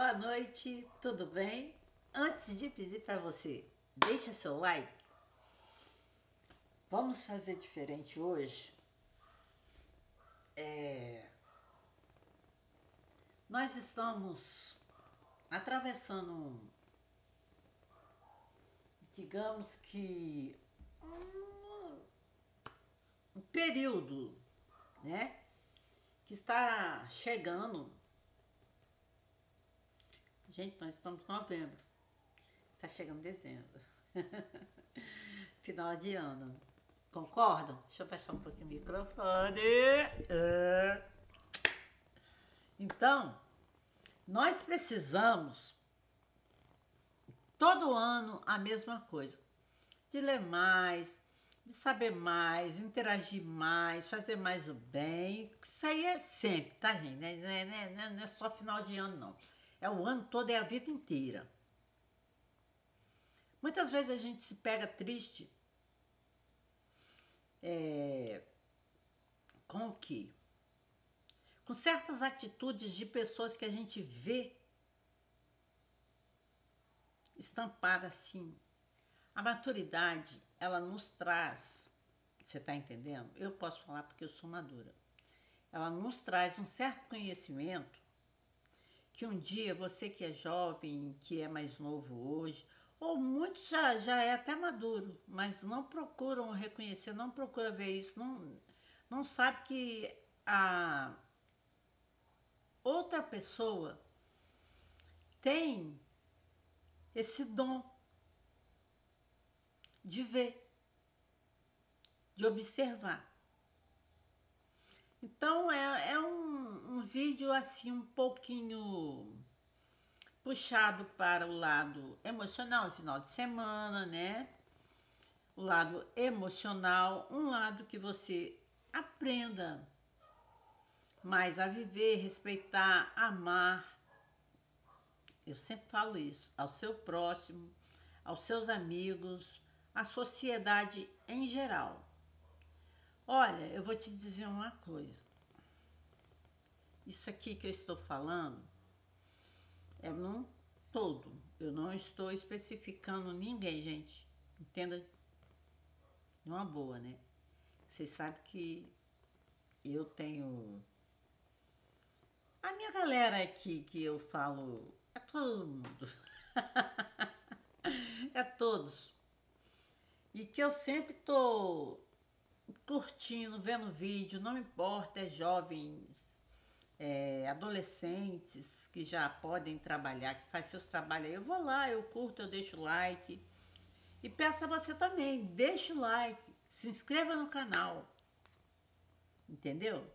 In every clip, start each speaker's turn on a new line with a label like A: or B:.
A: Boa noite, tudo bem? Antes de pedir para você, deixa seu like. Vamos fazer diferente hoje. Nós estamos atravessando digamos que, um período, né? Que está chegando. Gente, nós estamos em novembro. Está chegando dezembro. Final de ano. Concordam? Deixa eu baixar um pouquinho o microfone. Então, nós precisamos, todo ano, a mesma coisa. De ler mais, de saber mais, interagir mais, fazer mais o bem. Isso aí é sempre, tá, gente? Não é só final de ano, não. É o ano todo, é a vida inteira. Muitas vezes a gente se pega triste com o quê? Com certas atitudes de pessoas que a gente vê estampada assim. A maturidade, ela nos traz, você está entendendo? Eu posso falar porque eu sou madura. Ela nos traz um certo conhecimento que um dia você que é jovem, que é mais novo hoje, ou muitos já é até maduro, mas não procuram reconhecer, não procura ver isso, não sabe que a outra pessoa tem esse dom de ver, de observar. Então é um vídeo assim um pouquinho puxado para o lado emocional, final de semana, né? O lado emocional, um lado que você aprenda mais a viver, respeitar, amar. Eu sempre falo isso, ao seu próximo, aos seus amigos, à sociedade em geral. Olha, eu vou te dizer uma coisa. Isso aqui que eu estou falando é num todo. Eu não estou especificando ninguém, gente. Entenda numa boa, né? Vocês sabem que eu tenho a minha galera aqui que eu falo, é todo mundo. É todos. E que eu sempre tô curtindo, vendo vídeo, não importa, é jovens, adolescentes que já podem trabalhar, que faz seus trabalhos aí. Eu vou lá, eu curto, eu deixo like. E peço a você também, deixa o like, se inscreva no canal. Entendeu?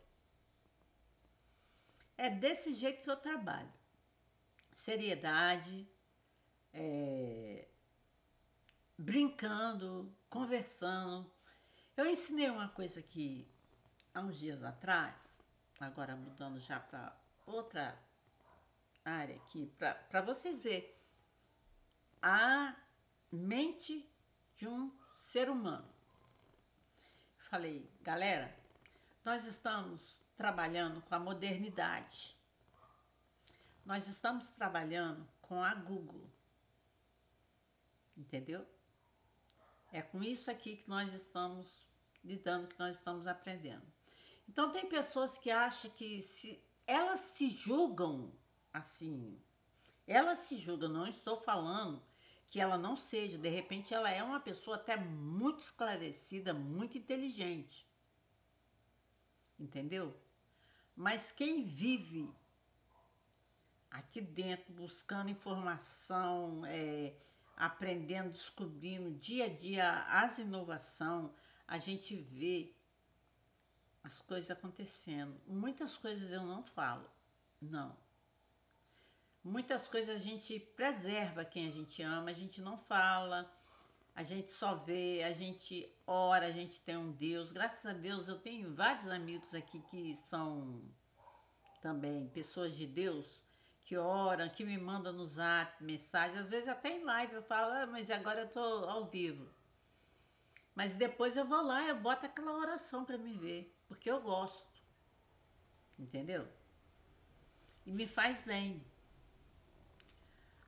A: É desse jeito que eu trabalho. Seriedade, brincando, conversando. Eu ensinei uma coisa aqui há uns dias atrás, agora mudando já para outra área aqui, para vocês verem a mente de um ser humano. Falei, galera, nós estamos trabalhando com a modernidade. Nós estamos trabalhando com a Google. Entendeu? É com isso aqui que nós estamos lidando, que nós estamos aprendendo. Então tem pessoas que acham que se elas se julgam assim, elas se julgam, não estou falando que ela não seja, de repente ela é uma pessoa até muito esclarecida, muito inteligente. Entendeu? Mas quem vive aqui dentro, buscando informação, aprendendo, descobrindo dia a dia as inovações, a gente vê as coisas acontecendo. Muitas coisas eu não falo, não. Muitas coisas a gente preserva quem a gente ama, a gente não fala, a gente só vê, a gente ora, a gente tem um Deus. Graças a Deus eu tenho vários amigos aqui que são também pessoas de Deus, que oram, que me mandam no zap mensagem, às vezes até em live eu falo, mas agora eu tô ao vivo. Mas depois eu vou lá, eu boto aquela oração para me ver, porque eu gosto, entendeu? E me faz bem.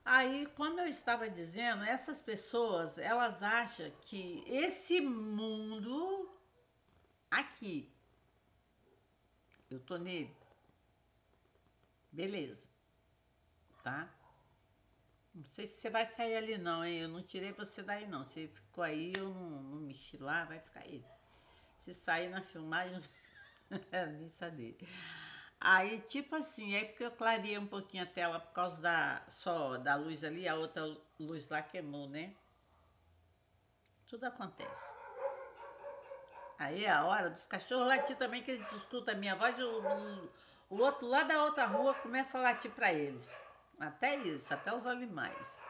A: Aí, como eu estava dizendo, essas pessoas, elas acham que esse mundo aqui, eu tô nele, beleza, tá? Não sei se você vai sair ali não, hein? Eu não tirei você daí não. Você ficou aí, eu não mexi lá, vai ficar aí. Se sair na filmagem, nem saber. Aí, tipo assim, é porque eu clareei um pouquinho a tela por causa só da luz ali, a outra luz lá queimou, né? Tudo acontece. Aí é a hora dos cachorros latir também, que eles escutam a minha voz, o outro lá da outra rua começa a latir para eles. Até isso, até os animais.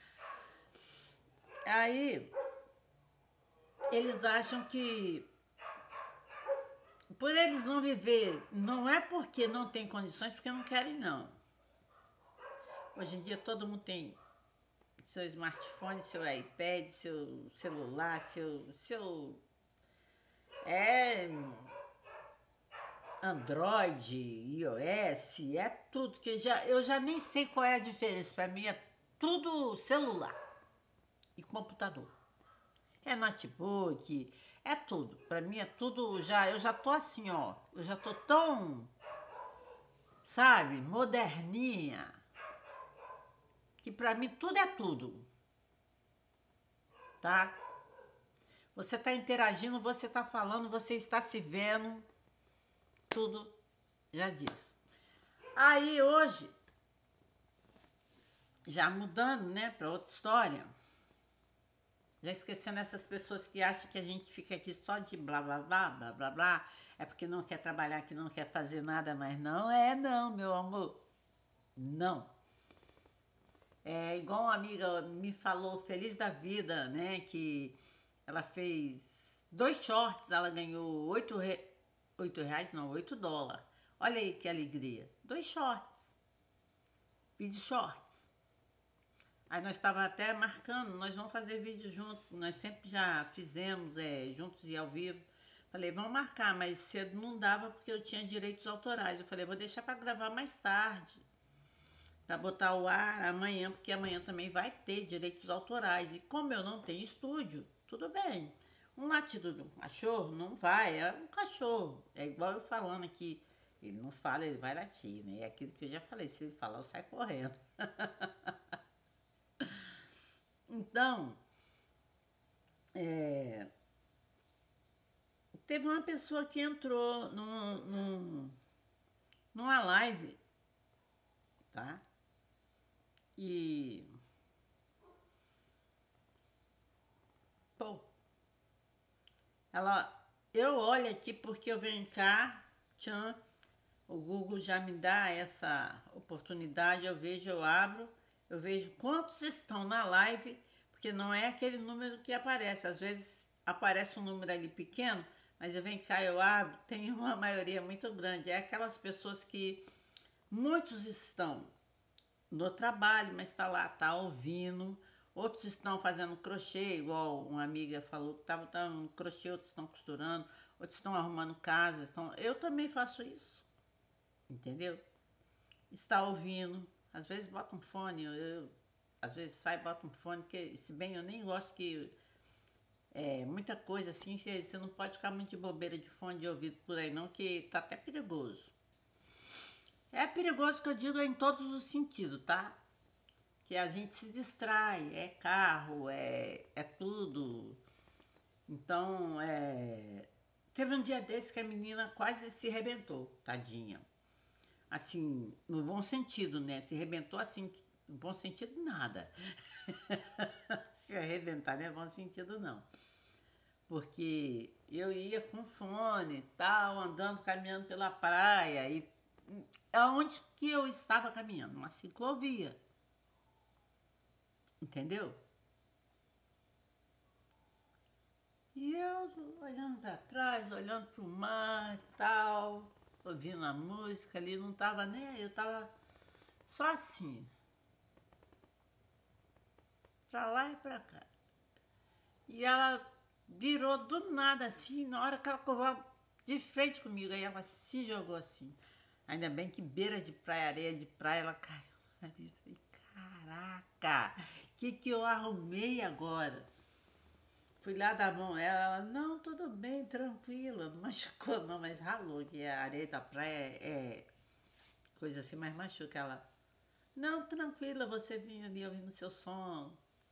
A: Aí eles acham que por eles não viver, não é porque não tem condições, porque não querem não. Hoje em dia todo mundo tem seu smartphone, seu iPad, seu celular, seu é Android, iOS, é tudo que eu já nem sei qual é a diferença. Para mim é tudo celular e computador. É notebook, é tudo. Para mim é tudo já, eu já tô assim, ó, eu já tô tão, sabe, moderninha, que para mim tudo é tudo, tá? Você tá interagindo, você tá falando, você está se vendo, tudo já diz. Aí hoje, já mudando, né, para outra história, já esquecendo essas pessoas que acham que a gente fica aqui só de blá blá blá blá blá blá, é porque não quer trabalhar, que não quer fazer nada, mas não é não, meu amor. Não. É igual uma amiga me falou, feliz da vida, né, que ela fez 2 shorts, ela ganhou R$ 8 não, US$ 8. Olha aí que alegria. 2 shorts, vídeo shorts. Aí nós estava até marcando, nós vamos fazer vídeo juntos, nós sempre já fizemos juntos e ao vivo. Falei, vamos marcar, mas cedo não dava porque eu tinha direitos autorais. Eu falei, vou deixar para gravar mais tarde, para botar o ar amanhã, porque amanhã também vai ter direitos autorais. E como eu não tenho estúdio, tudo bem. Um latido de um cachorro não vai, é um cachorro. É igual eu falando aqui, ele não fala, ele vai latir, né? É aquilo que eu já falei, se ele falar, eu saio correndo. Então, é, teve uma pessoa que entrou numa live, tá? E, pô, eu olho aqui porque eu venho cá, tchan, o Google já me dá essa oportunidade, eu vejo, eu abro, eu vejo quantos estão na live, porque não é aquele número que aparece. Às vezes aparece um número ali pequeno, mas eu venho cá, eu abro, tem uma maioria muito grande. É aquelas pessoas que muitos estão no trabalho, mas está lá, está ouvindo. Outros estão fazendo crochê, igual uma amiga falou que estava no crochê, outros estão costurando, outros estão arrumando casa. Eu também faço isso, entendeu? Está ouvindo, às vezes bota um fone, às vezes sai e bota um fone, porque se bem eu nem gosto que muita coisa assim, você não pode ficar muito de bobeira de fone de ouvido por aí não, que tá até perigoso. É perigoso que eu digo em todos os sentidos, tá? Que a gente se distrai, é carro, é tudo. Então, teve um dia desse que a menina quase se arrebentou, tadinha. Assim, no bom sentido, né? Se arrebentou assim, no bom sentido, nada. Se arrebentar não é bom sentido, não. Porque eu ia com fone e tal, andando, caminhando pela praia. E aonde que eu estava caminhando? Uma ciclovia. Entendeu? E eu olhando para trás, olhando para o mar e tal, ouvindo a música ali, não tava nem aí, eu tava só assim, pra lá e pra cá. E ela virou do nada assim, na hora que ela correu de frente comigo, aí ela se jogou assim. Ainda bem que beira de praia, areia de praia, ela caiu ali. caraca, que eu arrumei agora? Fui lá dar a mão a ela, ela, não, tudo bem, tranquila, não machucou não, mas ralou, que a areia da praia é coisa assim, mas machuca ela. Não, tranquila, você vinha ali ouvindo seu som.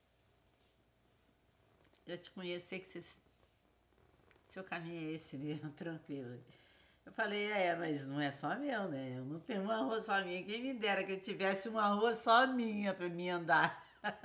A: Eu te conheço, sei que seu caminho é esse mesmo, tranquilo. Eu falei, mas não é só meu, né? Eu não tenho uma rua só minha. Quem me dera que eu tivesse uma rua só minha para mim andar.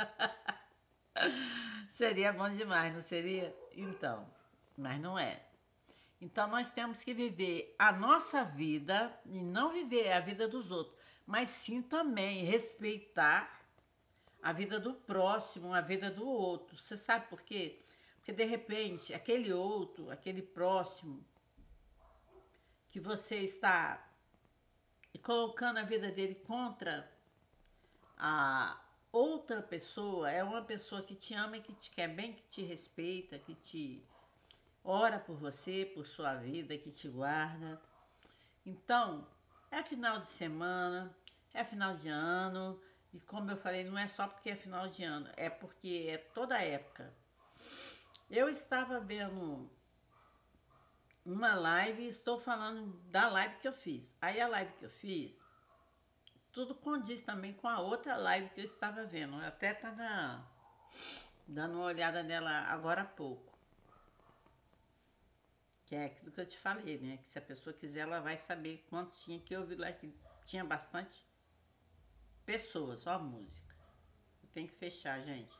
A: Seria bom demais, não seria? Então, mas não é. Então nós temos que viver a nossa vida e não viver a vida dos outros, mas sim também respeitar a vida do próximo, a vida do outro. Você sabe por quê? Porque de repente aquele outro, aquele próximo que você está colocando a vida dele contra a outra pessoa, é uma pessoa que te ama e que te quer bem, que te respeita, que te ora por você, por sua vida, que te guarda. Então, é final de semana, é final de ano, e como eu falei, não é só porque é final de ano, é porque é toda época. Eu estava vendo uma live e estou falando da live que eu fiz. Aí a live que eu fiz, tudo condiz também com a outra live que eu estava vendo. Eu até estava dando uma olhada nela agora há pouco. Que é aquilo que eu te falei, né? Que se a pessoa quiser, ela vai saber quantos tinha que ouvir lá, que tinha bastante pessoas, só a música. Eu tenho que fechar, gente.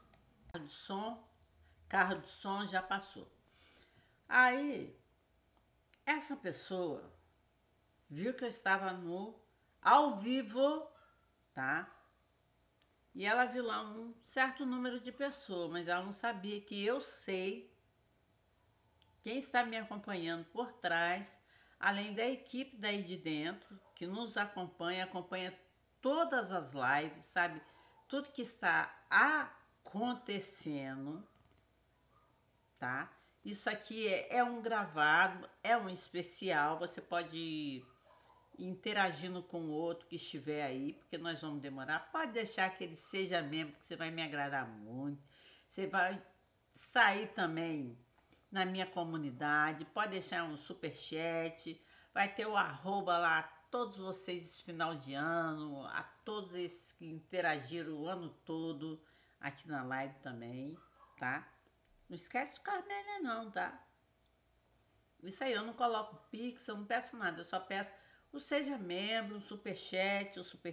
A: Carro de som já passou. Aí, essa pessoa viu que eu estava no ao vivo, tá? E ela viu lá um certo número de pessoas, mas ela não sabia que eu sei quem está me acompanhando por trás, além da equipe daí de dentro, que nos acompanha, acompanha todas as lives, sabe? Tudo que está acontecendo, tá? Isso aqui é um gravado, é um especial, você pode ir interagindo com o outro que estiver aí, porque nós vamos demorar. Pode deixar que ele seja membro, que você vai me agradar muito. Você vai sair também na minha comunidade, pode deixar um super chat, vai ter o arroba lá, todos vocês esse final de ano, a todos esses que interagiram o ano todo aqui na live também, tá? Não esquece de Carmélia não, tá? Isso aí, eu não coloco Pix, eu não peço nada, eu só peço o seja membro, o superchat, o super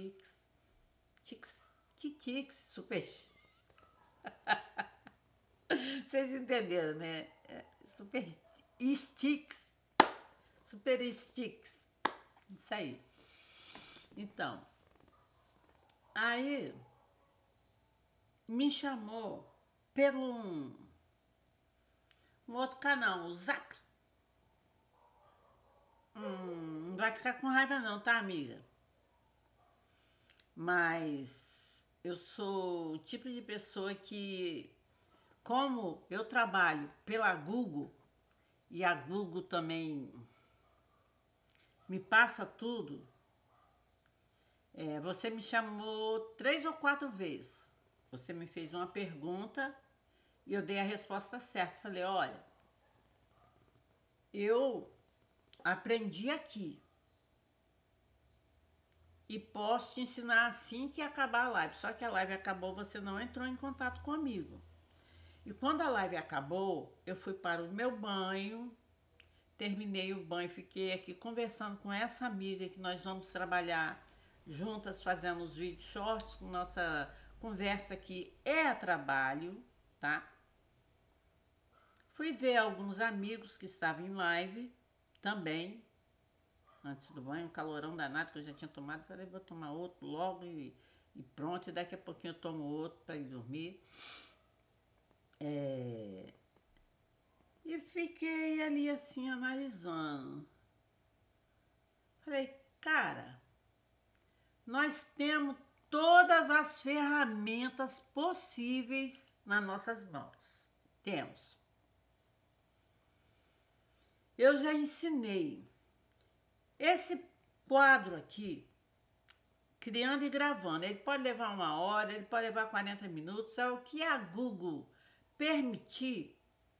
A: tix, super. Vocês entenderam, né? Super sticks, super sticks, isso aí. Então, aí me chamou pelo um outro canal, o Zap. Não vai ficar com raiva não, tá, amiga? Mas eu sou o tipo de pessoa que, como eu trabalho pela Google, e a Google também me passa tudo, você me chamou 3 ou 4 vezes. Você me fez uma pergunta e eu dei a resposta certa. Falei, olha, eu aprendi aqui e posso te ensinar assim que acabar a live. Só que a live acabou, você não entrou em contato comigo. E quando a live acabou, eu fui para o meu banho, terminei o banho, fiquei aqui conversando com essa amiga que nós vamos trabalhar juntas, fazendo os vídeos shorts, com nossa conversa aqui é trabalho, tá? Fui ver alguns amigos que estavam em live também, antes do banho, um calorão danado que eu já tinha tomado. Falei, vou tomar outro logo e pronto. E daqui a pouquinho eu tomo outro para ir dormir. E fiquei ali assim analisando. Falei, cara, nós temos todas as ferramentas possíveis nas nossas mãos. Temos. Eu já ensinei. Esse quadro aqui criando e gravando. Ele pode levar 1 hora, ele pode levar 40 minutos, é o que a Google permitir,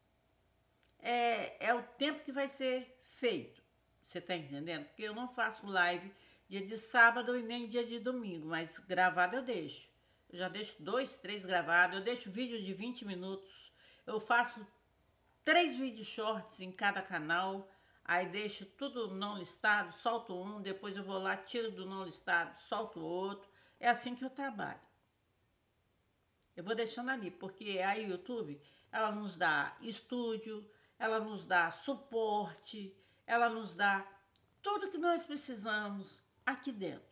A: é o tempo que vai ser feito. Você tá entendendo? Porque eu não faço live dia de sábado e nem dia de domingo, mas gravado eu deixo. Eu já deixo 2, 3 gravados, eu deixo vídeo de 20 minutos, eu faço 3 vídeos shorts em cada canal, aí deixo tudo não listado, solto um, depois eu vou lá, tiro do não listado, solto outro. É assim que eu trabalho. Eu vou deixando ali, porque a YouTube, ela nos dá estúdio, ela nos dá suporte, ela nos dá tudo que nós precisamos aqui dentro.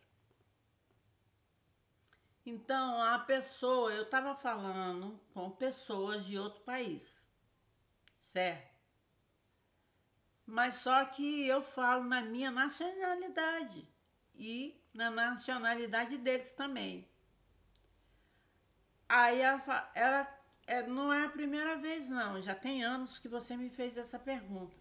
A: Então, eu estava falando com pessoas de outro país, certo? Mas só que eu falo na minha nacionalidade e na nacionalidade deles também. Aí não é a primeira vez não, já tem anos que você me fez essa pergunta.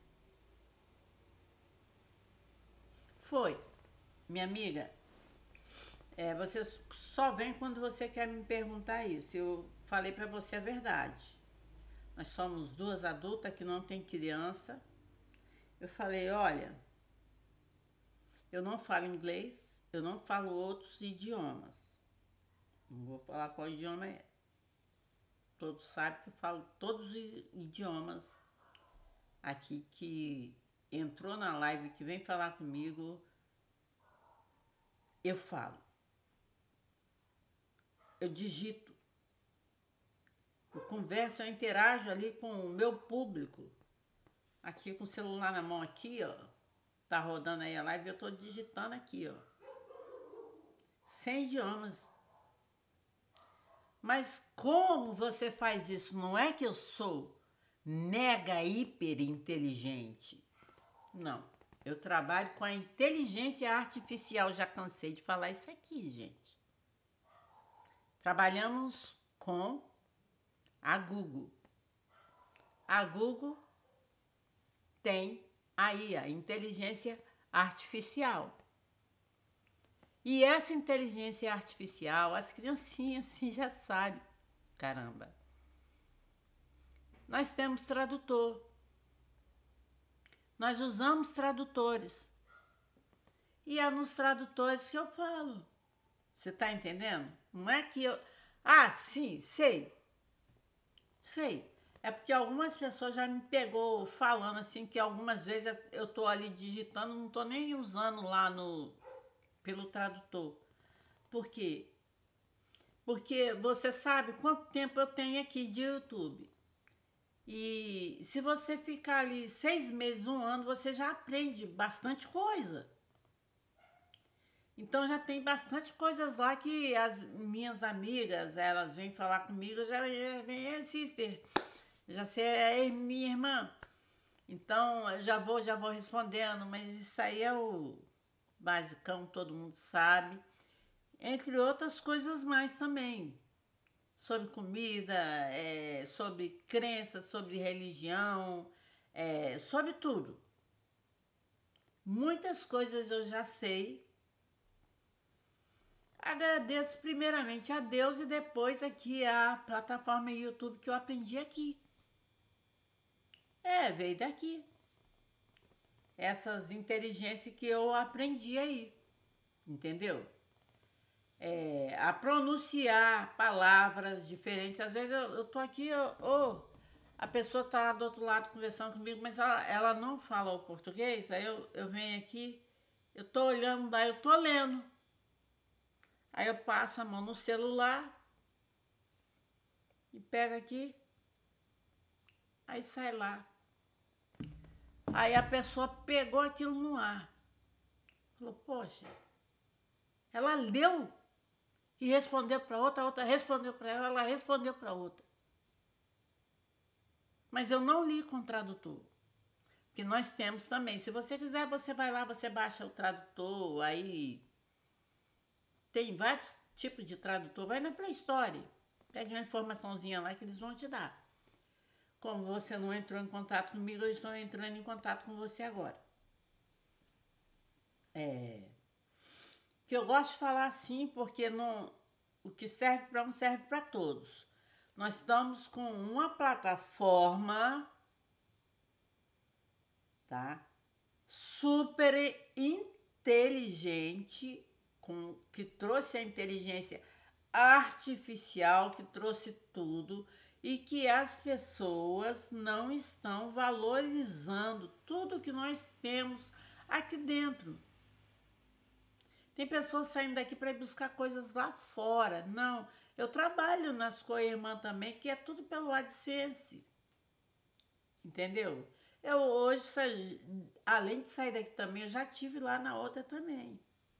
A: Foi, minha amiga, você só vem quando você quer me perguntar isso. Eu falei pra você a verdade. Nós somos 2 adultas que não tem criança. Eu falei, olha, eu não falo inglês, eu não falo outros idiomas. Não vou falar qual idioma é. Todos sabem que eu falo todos os idiomas aqui que entrou na live, que vem falar comigo, eu falo. Eu digito. Eu converso, eu interajo ali com o meu público. Aqui com o celular na mão aqui, ó. Tá rodando aí a live, eu tô digitando aqui, ó. 100 idiomas. Mas como você faz isso? Não é que eu sou mega hiper inteligente. Não. Eu trabalho com a inteligência artificial. Já cansei de falar isso aqui, gente. Trabalhamos com a Google. A Google tem aí a inteligência artificial. E essa inteligência artificial, as criancinhas assim já sabem, caramba. Nós temos tradutor. Nós usamos tradutores. E é nos tradutores que eu falo. Você tá entendendo? Não é que eu... Ah, sim, sei. Sei. É porque algumas pessoas já me pegou falando assim que algumas vezes eu tô ali digitando, não tô nem usando lá pelo tradutor. Por quê? Porque você sabe quanto tempo eu tenho aqui de YouTube. E se você ficar ali 6 meses, 1 ano, você já aprende bastante coisa. Então já tem bastante coisas lá que as minhas amigas, elas vêm falar comigo, já vem, sister, já sei, é minha irmã. Então eu já vou respondendo, mas isso aí é o basicão, todo mundo sabe. Entre outras coisas mais também. Sobre comida, sobre crença, sobre religião, sobre tudo. Muitas coisas eu já sei. Agradeço primeiramente a Deus e depois aqui a plataforma YouTube que eu aprendi aqui. Veio daqui. Essas inteligências que eu aprendi aí. Entendeu? A pronunciar palavras diferentes. Às vezes eu tô aqui, a pessoa tá do outro lado conversando comigo, mas ela não fala o português. Aí eu venho aqui, eu tô olhando, daí eu tô lendo. Aí eu passo a mão no celular e pego aqui, aí sai lá. Aí a pessoa pegou aquilo no ar. Falou, poxa, ela leu e respondeu para outra, a outra respondeu para ela respondeu para outra. Mas eu não li com tradutor. Porque nós temos também. Se você quiser, você vai lá, você baixa o tradutor, aí tem vários tipos de tradutor. Vai na Play Store, pede uma informaçãozinha lá que eles vão te dar. Como você não entrou em contato comigo, eu estou entrando em contato com você agora. que eu gosto de falar assim, porque não, o que serve para um serve para todos. Nós estamos com uma plataforma, tá? Super inteligente, que trouxe a inteligência artificial, que trouxe tudo, e que as pessoas não estão valorizando tudo que nós temos aqui dentro. Tem pessoas saindo daqui para ir buscar coisas lá fora. Não, eu trabalho nas Coirmã também, que é tudo pelo AdSense. Entendeu? Eu hoje, além de sair daqui também, eu já tive lá na outra também.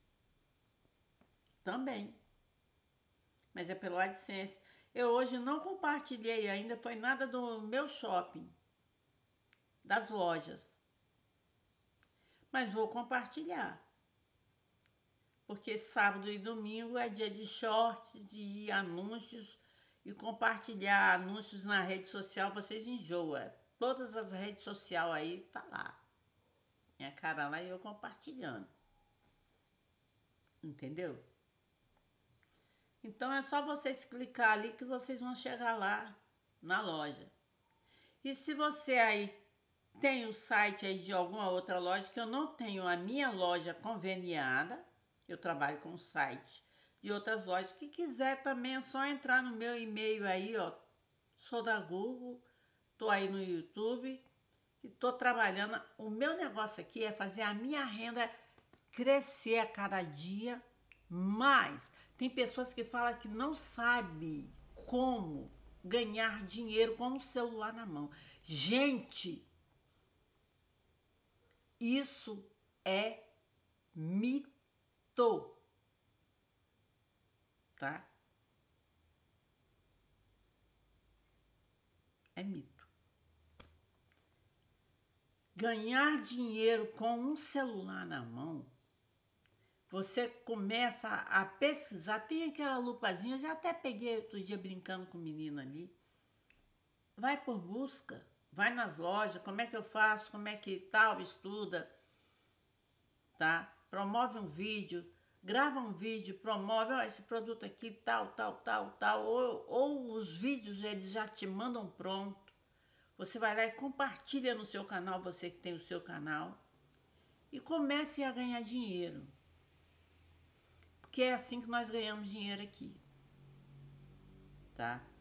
A: Também. Mas é pelo AdSense. Eu hoje não compartilhei ainda, foi nada do meu shopping, das lojas. Mas vou compartilhar. Porque sábado e domingo é dia de short, de anúncios, e compartilhar anúncios na rede social, vocês enjoam. Todas as redes sociais aí tá lá. Minha cara lá e eu compartilhando. Entendeu? Então é só vocês clicar ali que vocês vão chegar lá na loja. E se você aí tem o site aí de alguma outra loja, que eu não tenho a minha loja conveniada, eu trabalho com o site de outras lojas, que quiser também é só entrar no meu e-mail aí, ó. Sou da Google, tô aí no YouTube e tô trabalhando. O meu negócio aqui é fazer a minha renda crescer a cada dia mais. Tem pessoas que falam que não sabe como ganhar dinheiro com um celular na mão. Gente, isso é mito, tá? É mito. Ganhar dinheiro com um celular na mão, você começa a pesquisar, tem aquela lupazinha, já até peguei outro dia brincando com o menino ali. Vai por busca, vai nas lojas, como é que eu faço, como é que tal, estuda, tá? Promove um vídeo, grava um vídeo, promove, ó, esse produto aqui, tal, ou os vídeos eles já te mandam pronto. Você vai lá e compartilha no seu canal, você que tem o seu canal, e comece a ganhar dinheiro. Porque é assim que nós ganhamos dinheiro aqui, tá?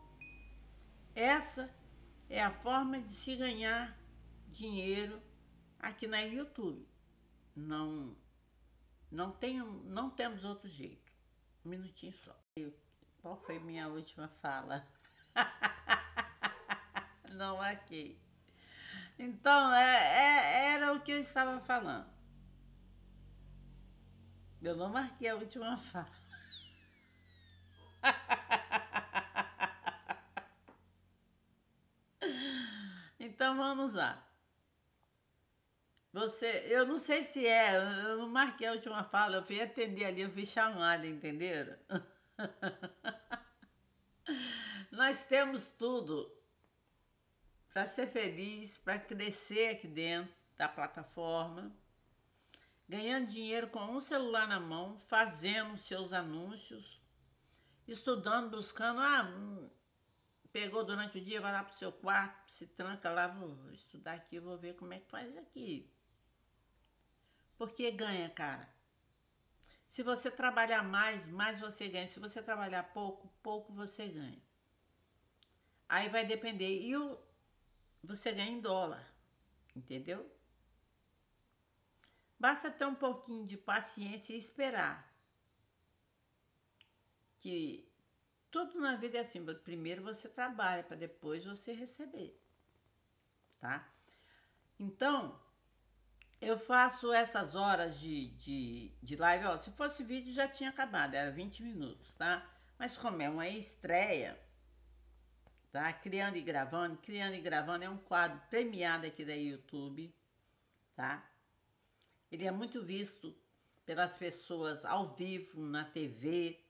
A: Essa é a forma de se ganhar dinheiro aqui na YouTube. Não, não temos outro jeito. Um minutinho só. Qual foi minha última fala? Não marquei. Então, era o que eu estava falando. Eu não marquei a última fala. Então vamos lá. Eu não sei se eu não marquei a última fala, eu fui atender ali, eu fui chamada, entenderam? Nós temos tudo para ser feliz, para crescer aqui dentro da plataforma, ganhando dinheiro com um celular na mão, fazendo seus anúncios, estudando, buscando. Pegou durante o dia, vai lá pro seu quarto, se tranca lá, vou estudar aqui, vou ver como é que faz aqui. Porque ganha, cara. Se você trabalhar mais, mais você ganha. Se você trabalhar pouco, pouco você ganha. Aí vai depender. Você ganha em dólar, entendeu? Basta ter um pouquinho de paciência e esperar. Que tudo na vida é assim. Primeiro você trabalha para depois você receber, tá? Então, eu faço essas horas de live. Ó, se fosse vídeo já tinha acabado, era 20 minutos, tá? Mas como é uma estreia, tá? Criando e Gravando é um quadro premiado aqui da YouTube, tá? Ele é muito visto pelas pessoas ao vivo, na TV.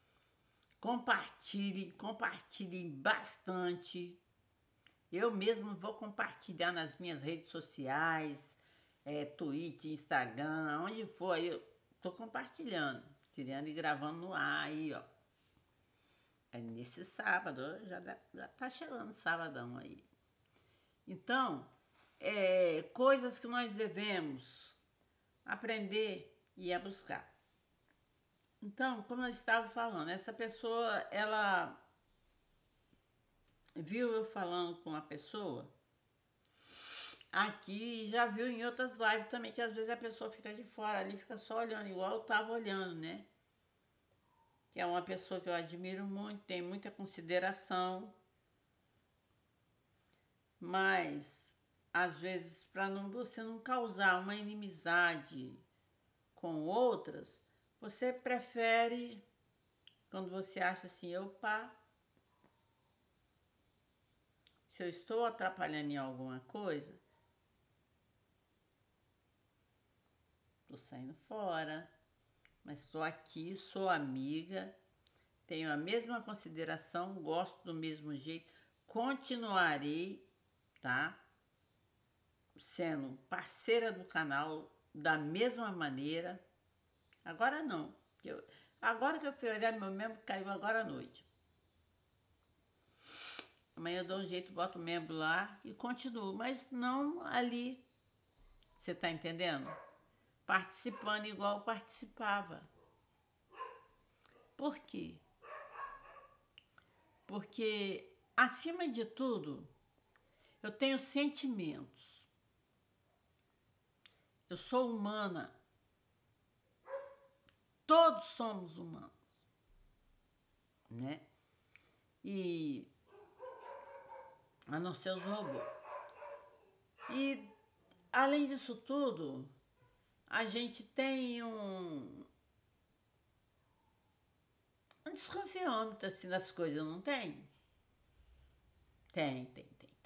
A: Compartilhem bastante. Eu mesmo vou compartilhar nas minhas redes sociais, Twitter, Instagram, onde for. tô compartilhando, querendo ir gravando no ar aí, ó. É nesse sábado, já tá chegando sabadão aí. Então, coisas que nós devemos aprender e ir a buscar. Então, como eu estava falando, essa pessoa, ela viu eu falando com a pessoa aqui e já viu em outras lives também, que às vezes a pessoa fica de fora ali, fica só olhando, igual eu tava olhando, né? Que é uma pessoa que eu admiro muito, tem muita consideração, mas às vezes para você não causar uma inimizade com outras, você prefere, quando você acha assim, opa, se eu estou atrapalhando em alguma coisa, tô saindo fora, mas estou aqui, sou amiga, tenho a mesma consideração, gosto do mesmo jeito, continuarei, tá? Sendo parceira do canal da mesma maneira. Agora não. Agora que eu fui olhar, meu membro caiu agora à noite. Amanhã eu dou um jeito, boto o membro lá e continuo, mas não ali. Você tá entendendo? Participando igual eu participava. Por quê? Porque, acima de tudo, eu tenho sentimentos. Eu sou humana. Todos somos humanos, né? E a não ser os robôs. E além disso tudo, a gente tem um desconfiômetro assim das coisas, não tem? Tem.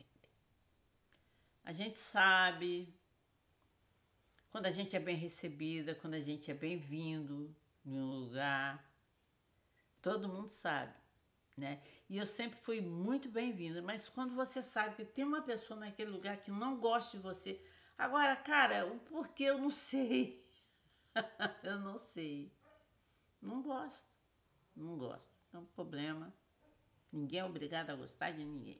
A: A gente sabe quando a gente é bem recebida, quando a gente é bem-vindo em um lugar. Todo mundo sabe, né? E eu sempre fui muito bem-vinda, mas quando você sabe que tem uma pessoa naquele lugar que não gosta de você, agora, cara, o porquê eu não sei. Eu não sei. Não gosto. Não gosto. É um problema. Ninguém é obrigado a gostar de ninguém.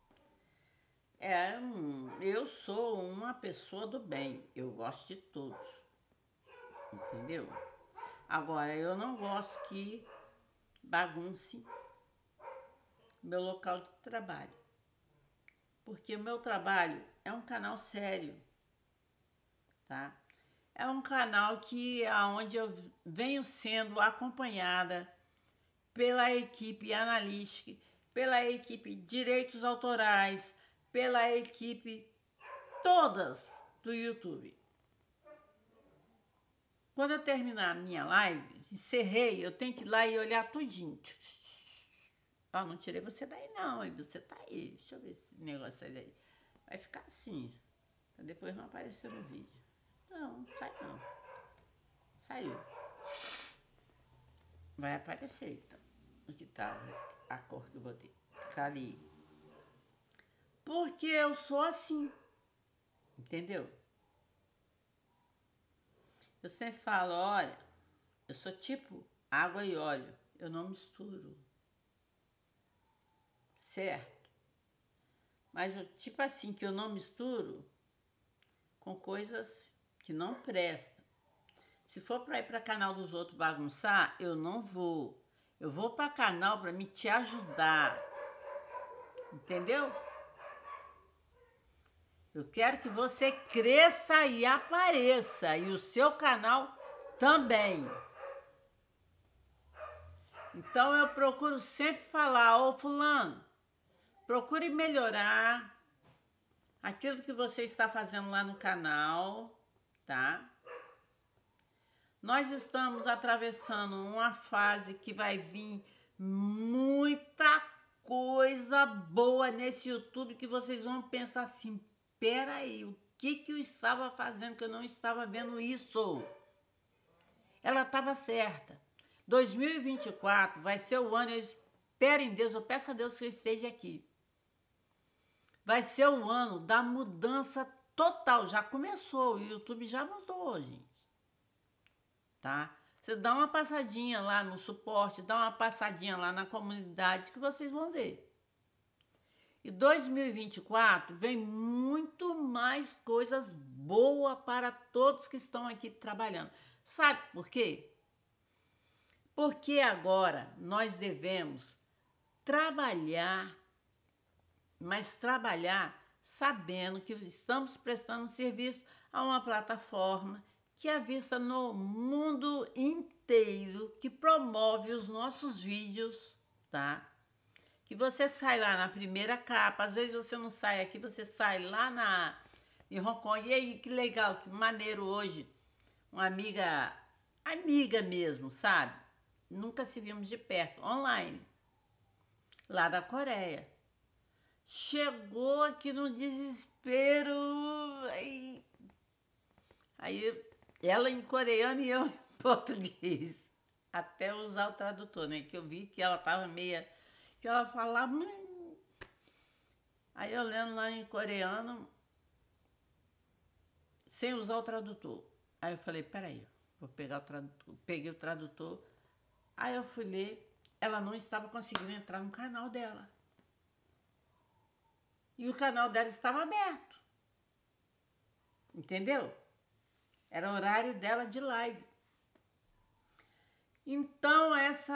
A: Eu sou uma pessoa do bem. Eu gosto de todos. Entendeu? Agora, eu não gosto que bagunce meu local de trabalho. Porque o meu trabalho é um canal sério, tá? É um canal onde eu venho sendo acompanhada pela equipe analítica, pela equipe direitos autorais, pela equipe todas do YouTube. Quando eu terminar a minha live, encerrei, eu tenho que ir lá e olhar tudinho. Ah, não tirei você daí não, e você tá aí. Deixa eu ver esse negócio aí daí. Vai ficar assim, pra depois não aparecer no vídeo. Não sai não. Saiu. Vai aparecer então. O que tá a cor que eu botei. Ficar ali. Porque eu sou assim. Entendeu? Eu sempre falo, olha, eu sou tipo água e óleo. Eu não misturo. Certo? Mas o tipo assim que eu não misturo com coisas que não prestam. Se for para ir para canal dos outros bagunçar, eu não vou. Eu vou para canal para me te ajudar. Entendeu? Eu quero que você cresça e apareça. E o seu canal também. Então eu procuro sempre falar, ô fulano, procure melhorar aquilo que você está fazendo lá no canal, tá? Nós estamos atravessando uma fase que vai vir muita coisa boa nesse YouTube que vocês vão pensar assim, peraí, o que eu estava fazendo que eu não estava vendo isso? Ela estava certa. 2024 vai ser o ano, eu espero em Deus, eu peço a Deus que eu esteja aqui. Vai ser o ano da mudança total. Já começou, o YouTube já mudou, gente. tá? Você dá uma passadinha lá no suporte, dá uma passadinha lá na comunidade que vocês vão ver. E 2024 vem muito mais coisas boas para todos que estão aqui trabalhando. Sabe por quê? Porque agora nós devemos trabalhar, mas trabalhar sabendo que estamos prestando serviço a uma plataforma que é vista no mundo inteiro, que promove os nossos vídeos, tá? Que você sai lá na primeira capa, às vezes você não sai aqui, você sai lá em Hong Kong. E aí, que legal, que maneiro hoje. Uma amiga mesmo, sabe? Nunca se vimos de perto, online, lá da Coreia. Chegou aqui no desespero, aí ela em coreano e eu em português. Até usar o tradutor, né? Que eu vi que ela tava meia... que ela falava... Aí eu lendo lá em coreano, sem usar o tradutor. Aí eu falei, peraí, vou pegar o tradutor. Peguei o tradutor, aí eu fui ler, ela não estava conseguindo entrar no canal dela. E o canal dela estava aberto. Entendeu? Era o horário dela de live. Então essa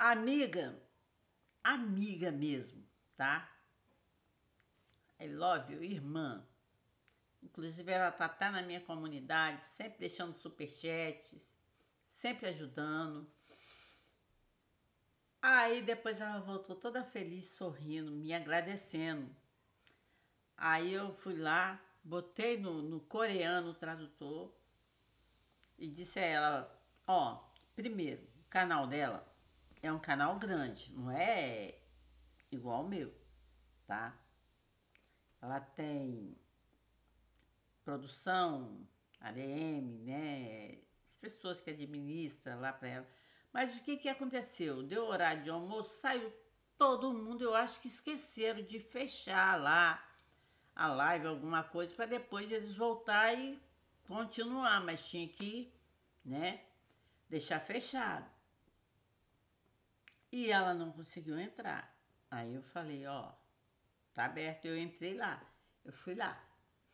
A: amiga mesmo, tá? I love you, irmã. Inclusive ela tá até na minha comunidade, sempre deixando superchats, sempre ajudando. Aí depois ela voltou toda feliz, sorrindo, me agradecendo. Aí eu fui lá, botei no coreano o tradutor e disse a ela, ó, primeiro, o canal dela é um canal grande, não é igual ao meu, tá? Ela tem produção, ADM, né? As pessoas que administram lá para ela. Mas o que aconteceu? Deu horário de almoço, saiu todo mundo, eu acho que esqueceram de fechar lá a live, alguma coisa, para depois eles voltar e continuar, mas tinha que, né, deixar fechado. E ela não conseguiu entrar. Aí eu falei, ó, tá aberto, eu entrei lá. Eu fui lá.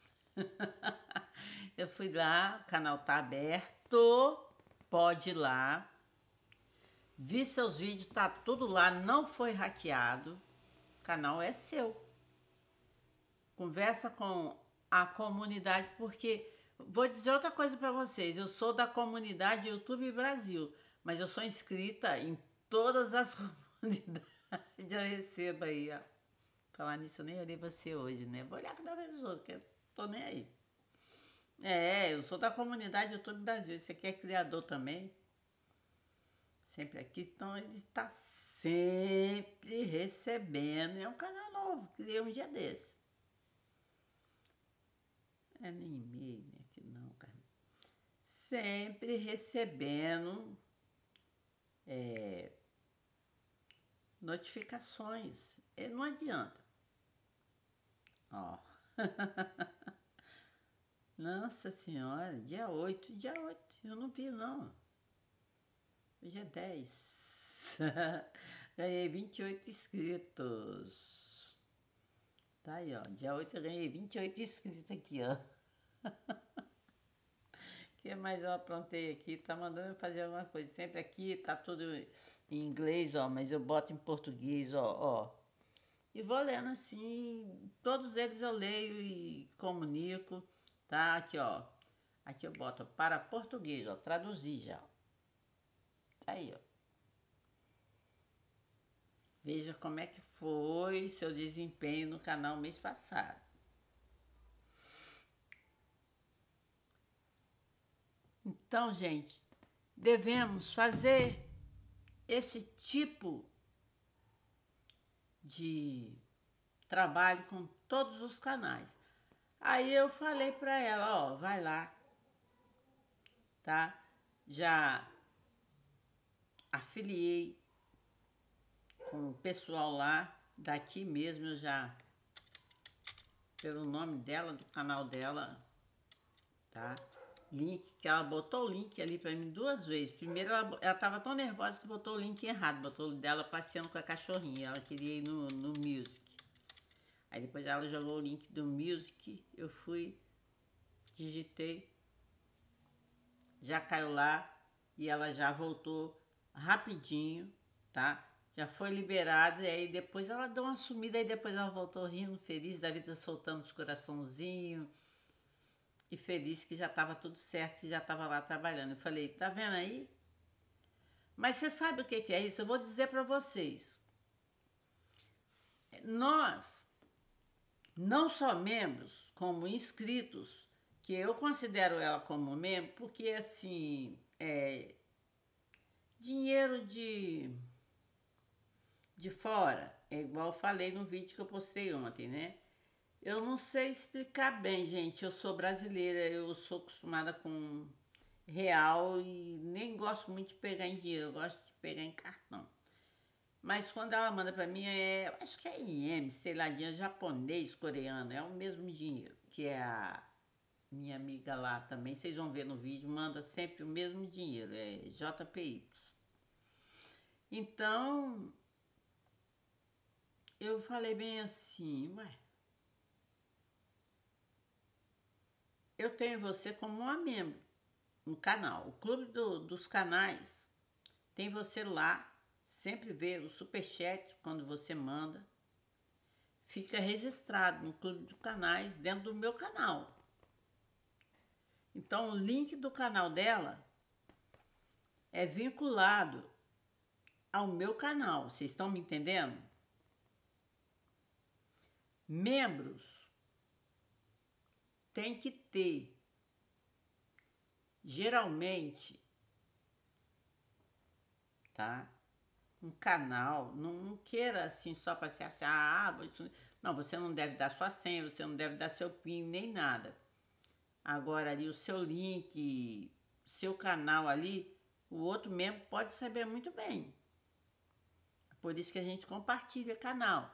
A: Eu fui lá, o canal tá aberto, pode ir lá. Vi seus vídeos, tá tudo lá, não foi hackeado. O canal é seu. Conversa com a comunidade, porque vou dizer outra coisa para vocês. Eu sou da comunidade YouTube Brasil, mas eu sou inscrita em todas as comunidades. Eu recebo aí, ó. Falar nisso, eu nem olhei você hoje, né? Vou olhar cada vez os outros, que eu tô nem aí. Eu sou da comunidade YouTube Brasil. Você aqui é criador também. Sempre aqui, então ele está sempre recebendo. É um canal novo, criei um dia desse. É nem e-mail, né? Que não, cara. Sempre recebendo notificações. Não adianta. Ó. Nossa Senhora, dia 8, eu não vi não. Hoje é 10. Ganhei 28 inscritos. Tá aí, ó. Dia 8 eu ganhei 28 inscritos aqui, ó. O que mais eu aprontei aqui? Tá mandando eu fazer alguma coisa. Sempre aqui tá tudo em inglês, ó. Mas eu boto em português, ó. E vou lendo assim. Todos eles eu leio e comunico. Tá? Aqui, ó. Aqui eu boto para português, ó. Traduzi já. Tá aí, ó. Veja como é que foi seu desempenho no canal mês passado. Então, gente, devemos fazer esse tipo de trabalho com todos os canais. Aí eu falei para ela, ó, vai lá, tá? Já afiliei com o pessoal lá, daqui mesmo eu já, pelo nome dela, do canal dela, tá? Link, que ela botou o link ali pra mim duas vezes. Primeiro ela tava tão nervosa que botou o link errado, botou o dela passeando com a cachorrinha, ela queria ir no Music. Aí depois ela jogou o link do Music, eu fui, digitei, já caiu lá e ela já voltou rapidinho, tá? Já foi liberada e aí depois ela deu uma sumida, aí depois ela voltou rindo, feliz da vida, soltando os coraçãozinhos e feliz que já estava tudo certo e já estava lá trabalhando. Eu falei, tá vendo aí? Mas você sabe o que é isso? Eu vou dizer para vocês. Nós, não só membros, como inscritos, que eu considero ela como membro, porque assim, dinheiro de fora, é igual eu falei no vídeo que eu postei ontem, né? Eu não sei explicar bem, gente. Eu sou brasileira, eu sou acostumada com real e nem gosto muito de pegar em dinheiro, eu gosto de pegar em cartão. Mas quando ela manda para mim, eu acho que é iene, sei lá, dinheiro japonês, coreano, é o mesmo dinheiro, que é a minha amiga lá também, vocês vão ver no vídeo, manda sempre o mesmo dinheiro, é JPY. Então, eu falei bem assim, ué, eu tenho você como uma membro no canal. O Clube dos Canais tem você lá, sempre vê o superchat quando você manda. Fica registrado no Clube dos Canais dentro do meu canal. Então o link do canal dela é vinculado ao meu canal. Vocês estão me entendendo? Membros tem que ter, geralmente, tá? Um canal, não queira assim só para se achar, não, você não deve dar sua senha, você não deve dar seu PIN, nem nada. Agora ali o seu link, seu canal ali, o outro membro pode saber muito bem. Por isso que a gente compartilha canal.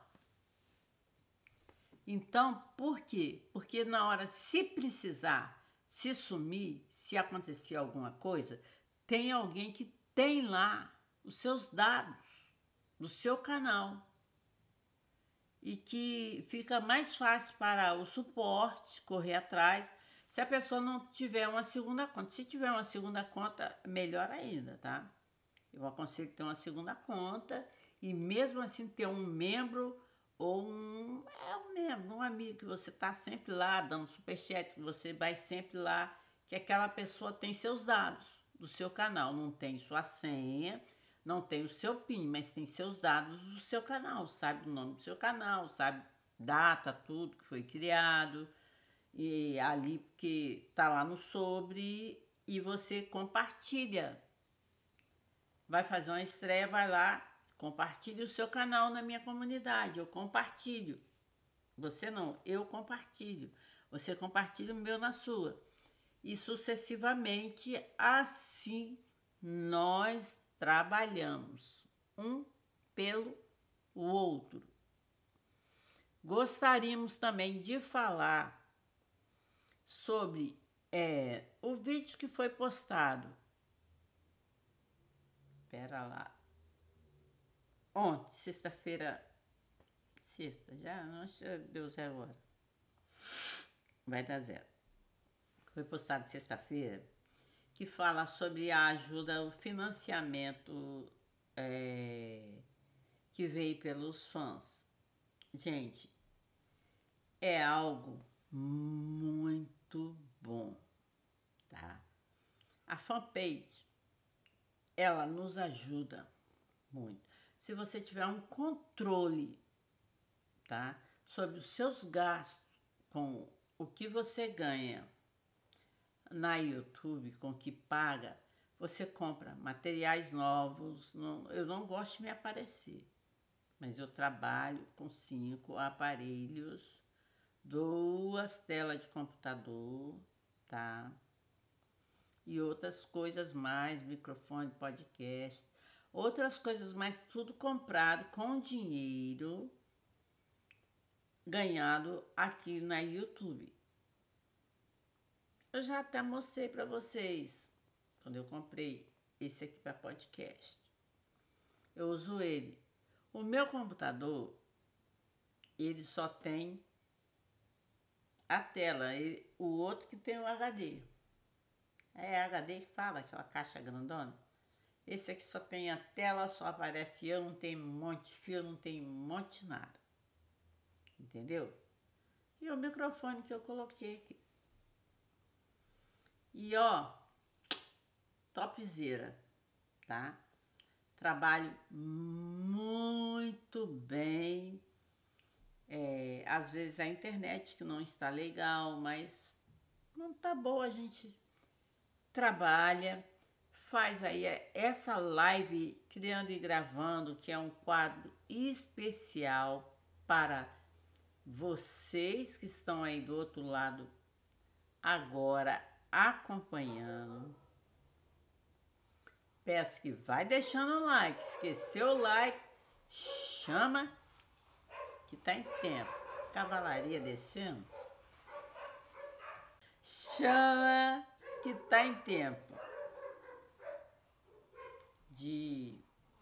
A: Então, por quê? Porque na hora, se precisar, se sumir, se acontecer alguma coisa, tem alguém que tem lá os seus dados do seu canal e que fica mais fácil para o suporte correr atrás se a pessoa não tiver uma segunda conta. Se tiver uma segunda conta, melhor ainda, tá? Eu aconselho ter uma segunda conta e mesmo assim ter um membro ou um membro, um amigo que você tá sempre lá dando superchat, que você vai sempre lá, que aquela pessoa tem seus dados do seu canal, não tem sua senha, não tem o seu PIN, mas tem seus dados do seu canal, sabe o nome do seu canal, sabe data, tudo que foi criado, e ali porque tá lá no sobre e você compartilha. Vai fazer uma estreia, vai lá, compartilhe o seu canal na minha comunidade, eu compartilho. Você não, eu compartilho. Você compartilha o meu na sua. E sucessivamente, assim nós trabalhamos um pelo outro. Gostaríamos também de falar sobre o vídeo que foi postado. Pera lá. Ontem, sexta-feira. Sexta, já? Nossa, deu 0 hora. Vai dar 0. Foi postado sexta-feira. Que fala sobre a ajuda, o financiamento que veio pelos fãs. Gente, é algo muito bom, tá? A fanpage, ela nos ajuda muito. Se você tiver um controle, tá? Sobre os seus gastos com o que você ganha na YouTube, com o que paga, você compra materiais novos. Eu não gosto de me aparecer, mas eu trabalho com 5 aparelhos, 2 telas de computador, tá? E outras coisas mais, microfone, podcast, outras coisas mais, tudo comprado com dinheiro ganhado aqui na YouTube. Eu já até mostrei para vocês quando eu comprei esse aqui para podcast. Eu uso ele. O meu computador, ele só tem a tela, o outro que tem o HD. É HD que fala, aquela caixa grandona. Esse aqui só tem a tela, só aparece eu, não tem um monte de fio, não tem um monte de nada. Entendeu? E o microfone que eu coloquei aqui. E ó, topzera, tá? Trabalho muito bem. Às vezes a internet que não está legal, mas não tá boa, a gente trabalha, faz aí essa live Criando e Gravando, que é um quadro especial para vocês que estão aí do outro lado agora acompanhando. Peço que vai deixando o like, esqueceu o like, chama que tá em tempo. Cavalaria descendo. Chama que tá em tempo de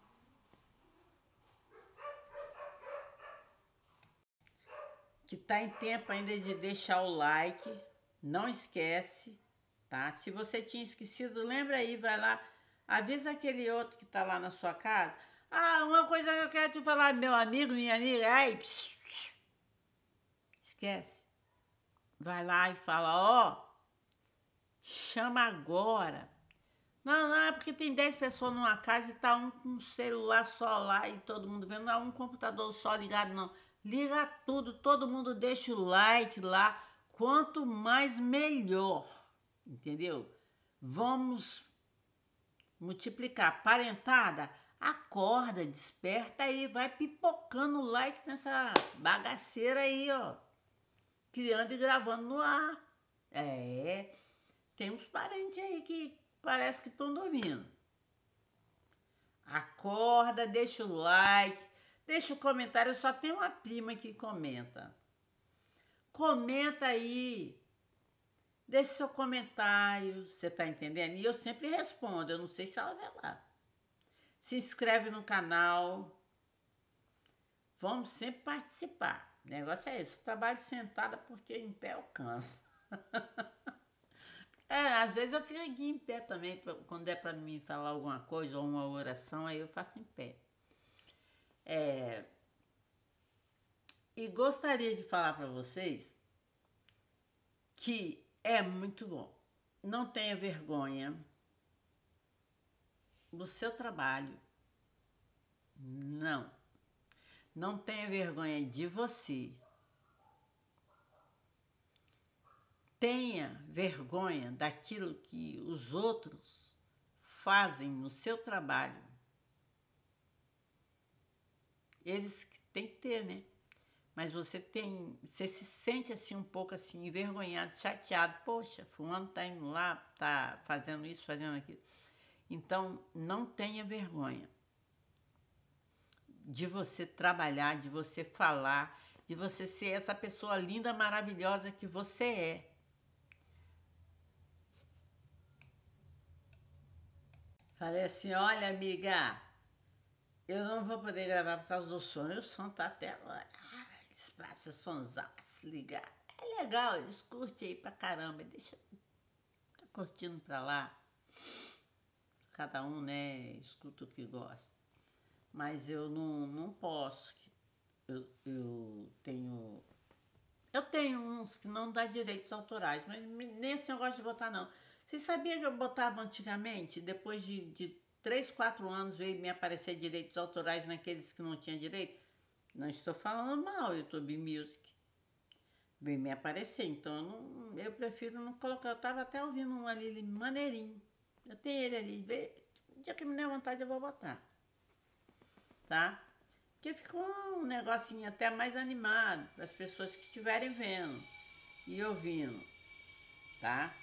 A: ainda de deixar o like. Não esquece, tá? Se você tinha esquecido, lembra aí, vai lá, avisa aquele outro que tá lá na sua casa. Ah, uma coisa que eu quero te falar, meu amigo, minha amiga, ai, esquece. Vai lá e fala, ó, chama agora. Não, é porque tem 10 pessoas numa casa e tá um com um celular só lá e todo mundo vendo. Não é um computador só ligado, não. Liga tudo, todo mundo deixa o like lá. Quanto mais, melhor. Entendeu? Vamos multiplicar. Parentada, acorda, desperta aí, vai pipocando o like nessa bagaceira aí, ó. Criando e gravando no ar. Tem uns parentes aí que parece que estão dormindo. Acorda, deixa o like, deixa o comentário. Eu só tenho uma prima que comenta. Comenta aí. Deixa seu comentário, você tá entendendo? E eu sempre respondo, eu não sei se ela vai lá. Se inscreve no canal. Vamos sempre participar. O negócio é isso, trabalho sentada porque em pé eu canso. Às vezes eu fico aqui em pé também, quando é para mim falar alguma coisa ou uma oração, aí eu faço em pé. E gostaria de falar para vocês que é muito bom. Não tenha vergonha do seu trabalho. Não. Não tenha vergonha de você. Tenha vergonha daquilo que os outros fazem no seu trabalho. Eles têm que ter, né? Mas você se sente assim um pouco assim envergonhado, chateado. Poxa, fulano tá indo lá, tá fazendo isso, fazendo aquilo. Então, não tenha vergonha de você trabalhar, de você falar, de você ser essa pessoa linda, maravilhosa que você é. Falei assim, olha, amiga, eu não vou poder gravar por causa do som. E o som tá até agora. Eles passam sonsaço, ligar. É legal, eles curtem aí pra caramba. Deixa, tá curtindo pra lá. Cada um, né, escuta o que gosta. Mas eu não posso. Eu tenho uns que não dá direitos autorais, mas nem assim eu gosto de botar, não. Vocês sabiam que eu botava antigamente? Depois de 3, 4 anos veio me aparecer direitos autorais naqueles que não tinham direito? Não estou falando mal, YouTube Music. Veio me aparecer, então eu prefiro não colocar. Eu estava até ouvindo um ali maneirinho. Eu tenho ele ali. Um dia que me der vontade eu vou botar. Tá? Porque ficou um negocinho até mais animado para as pessoas que estiverem vendo e ouvindo, tá?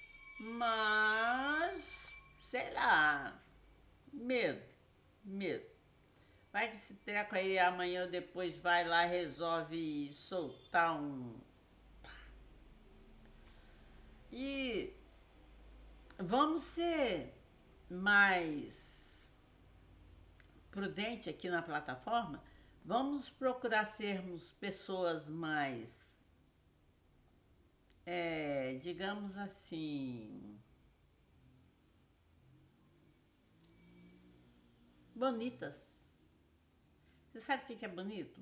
A: Mas, sei lá, medo. Vai que esse treco aí amanhã ou depois vai lá e resolve soltar um... E vamos ser mais prudente aqui na plataforma. Vamos procurar sermos pessoas mais, digamos assim, bonitas. Você sabe o que é bonito?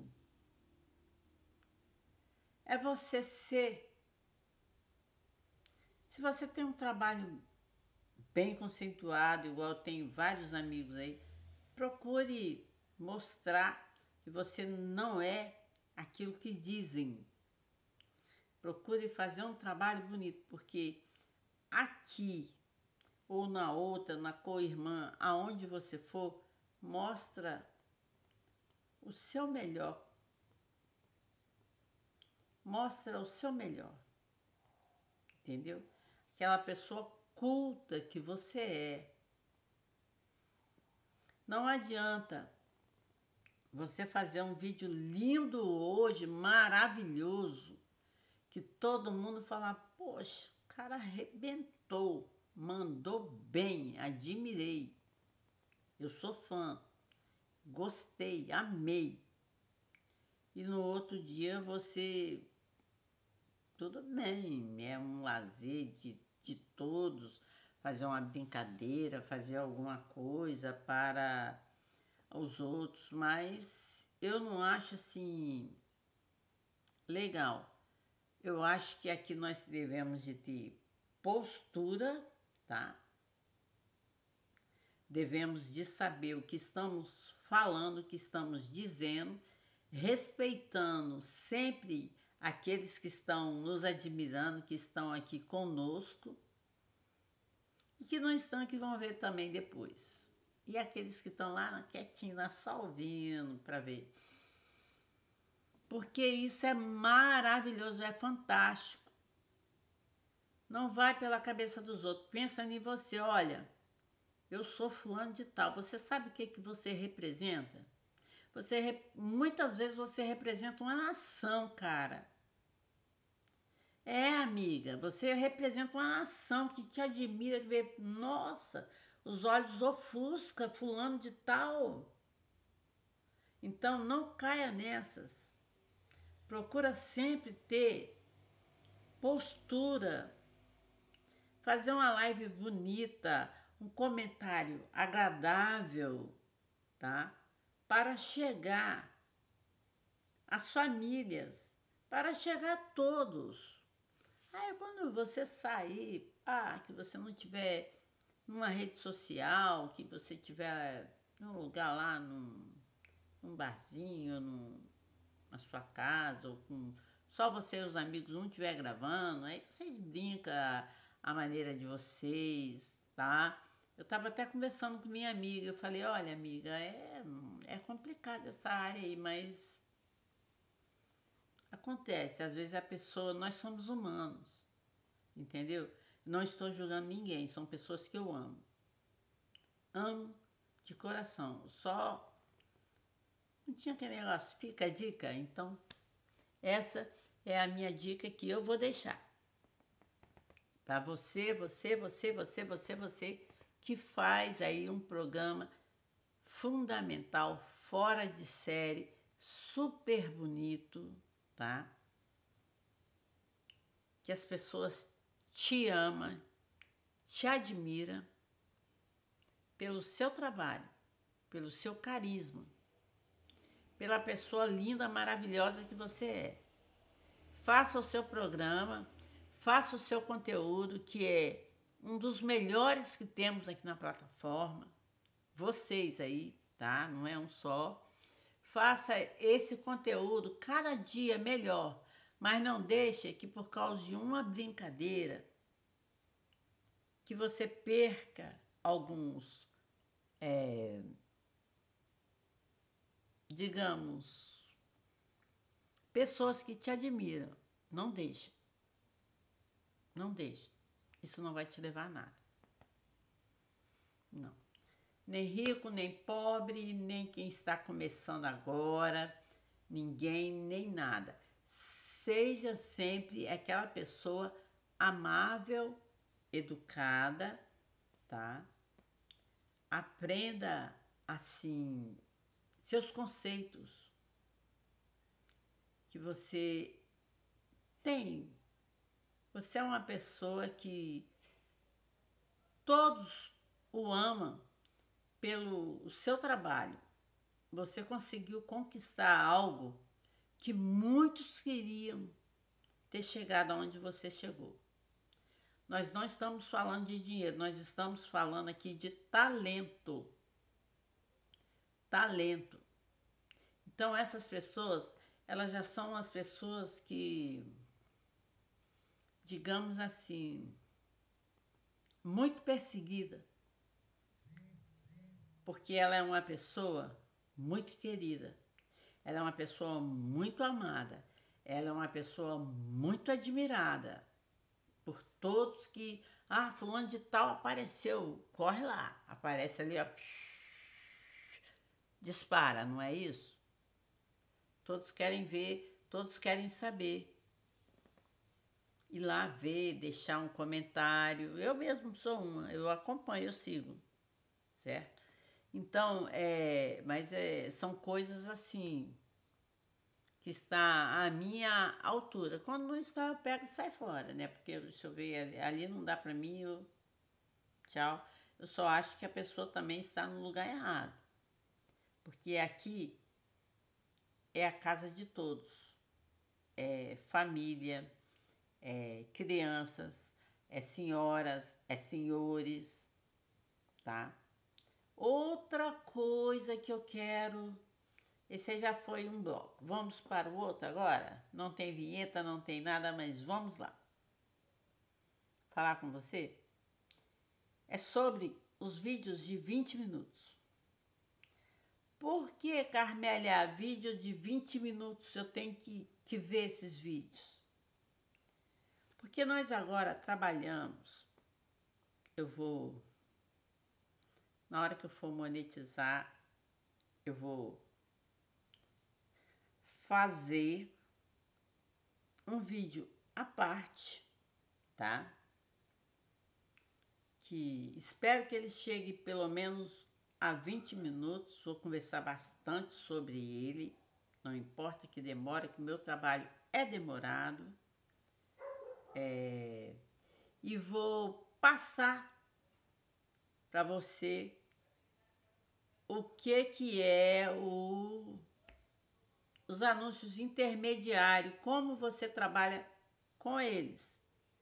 A: É você ser. Se você tem um trabalho bem conceituado, igual eu tenho vários amigos aí, procure mostrar que você não é aquilo que dizem. Procure fazer um trabalho bonito, porque aqui ou na outra, na co-irmã, aonde você for, mostra o seu melhor. Mostra o seu melhor. Entendeu? Aquela pessoa culta que você é. Não adianta você fazer um vídeo lindo hoje, maravilhoso, que todo mundo fala, poxa, o cara arrebentou, mandou bem, admirei, eu sou fã, gostei, amei. E no outro dia você, tudo bem, é um lazer de todos, fazer uma brincadeira, fazer alguma coisa para os outros, mas eu não acho assim legal. Eu acho que aqui nós devemos de ter postura, tá? Devemos de saber o que estamos falando, o que estamos dizendo, respeitando sempre aqueles que estão nos admirando, que estão aqui conosco e que não estão aqui vão ver também depois. E aqueles que estão lá quietinho, lá só ouvindo para ver. Porque isso é maravilhoso, é fantástico. Não vai pela cabeça dos outros, pensa em você, olha, eu sou fulano de tal. Você sabe o que você representa? Muitas vezes você representa uma nação, cara. É, amiga, você representa uma nação que te admira, que vê, nossa, os olhos ofusca fulano de tal. Então não caia nessas. Procura sempre ter postura, fazer uma live bonita, um comentário agradável, tá? Para chegar às famílias, para chegar a todos. Aí quando você sair, que você não tiver numa rede social, que você tiver num lugar lá, num barzinho, na sua casa, ou com só você e os amigos não estiver gravando, aí vocês brincam a maneira de vocês, tá? Eu tava até conversando com minha amiga, eu falei, olha amiga, é complicado essa área aí, mas acontece, às vezes a pessoa, nós somos humanos, entendeu? Não estou julgando ninguém, são pessoas que eu amo. Amo de coração, só não tinha aquele negócio, fica a dica, então essa é a minha dica que eu vou deixar para você que faz aí um programa fundamental, fora de série, super bonito, tá? Que as pessoas te amam, te admiram pelo seu trabalho, pelo seu carisma, pela pessoa linda, maravilhosa que você é. Faça o seu programa, faça o seu conteúdo, que é um dos melhores que temos aqui na plataforma. Vocês aí, tá? Não é um só. Faça esse conteúdo cada dia melhor, mas não deixe que por causa de uma brincadeira que você perca alguns, digamos, pessoas que te admiram. Não deixe. Não deixe. Isso não vai te levar a nada. Não. Nem rico, nem pobre, nem quem está começando agora, ninguém, nem nada. Seja sempre aquela pessoa amável, educada, tá? Aprenda assim seus conceitos que você tem. Você é uma pessoa que todos o amam pelo seu trabalho. Você conseguiu conquistar algo que muitos queriam ter chegado aonde você chegou. Nós não estamos falando de dinheiro, nós estamos falando aqui de talento. Talento. Então essas pessoas, elas já são as pessoas que, digamos assim, muito perseguida, porque ela é uma pessoa muito querida, ela é uma pessoa muito amada, ela é uma pessoa muito admirada por todos que, fulano de tal apareceu, corre lá, aparece ali, ó, dispara, não é isso? Todos querem ver, todos querem saber. Ir lá ver, deixar um comentário. Eu mesmo sou uma, eu acompanho, eu sigo, certo? Então, são coisas assim que está à minha altura. Quando não está, eu pego e sai fora, né? Porque deixa eu ver, ali não dá para mim, tchau. Eu só acho que a pessoa também está no lugar errado. Porque aqui é a casa de todos. É família, é crianças, é senhoras, é senhores, tá? Outra coisa que eu quero. Esse aí já foi um bloco. Vamos para o outro agora? Não tem vinheta, não tem nada, mas vamos lá. Falar com você é sobre os vídeos de 20 minutos. Por que, Carmélia, vídeo de 20 minutos eu tenho que ver esses vídeos? Porque nós agora trabalhamos. Na hora que eu for monetizar, eu vou fazer um vídeo à parte, tá? Que espero que ele chegue pelo menos a 20 minutos. Vou conversar bastante sobre ele. Não importa que demore, que o meu trabalho é demorado. E vou passar para você o que é os anúncios intermediários, como você trabalha com eles.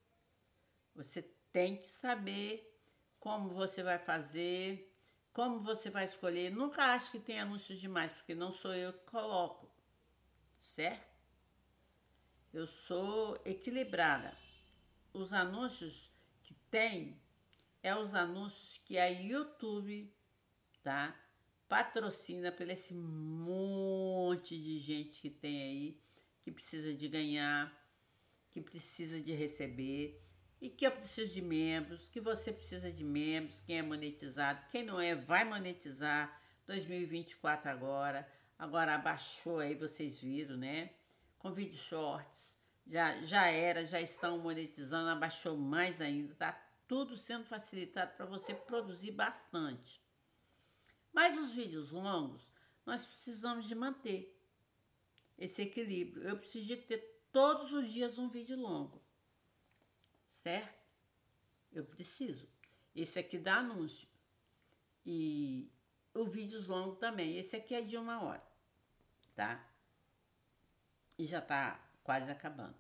A: Você tem que saber como você vai fazer, como você vai escolher. Nunca acho que tem anúncios demais, porque não sou eu que coloco, certo? Eu sou equilibrada. Os anúncios que tem os anúncios que a YouTube, tá? Patrocina por esse monte de gente que tem aí, que precisa de ganhar, que precisa de receber, e que eu preciso de membros, que você precisa de membros, quem é monetizado, quem não é, vai monetizar. 2024 agora abaixou aí, vocês viram, né? Com vídeo shorts, já estão monetizando, abaixou mais ainda, tá tudo sendo facilitado para você produzir bastante. Mas os vídeos longos, nós precisamos de manter esse equilíbrio. Eu preciso de ter todos os dias um vídeo longo, certo? Eu preciso. Esse aqui dá anúncio. E o vídeos longos também. Esse aqui é de 1 hora, tá? E já tá quase acabando.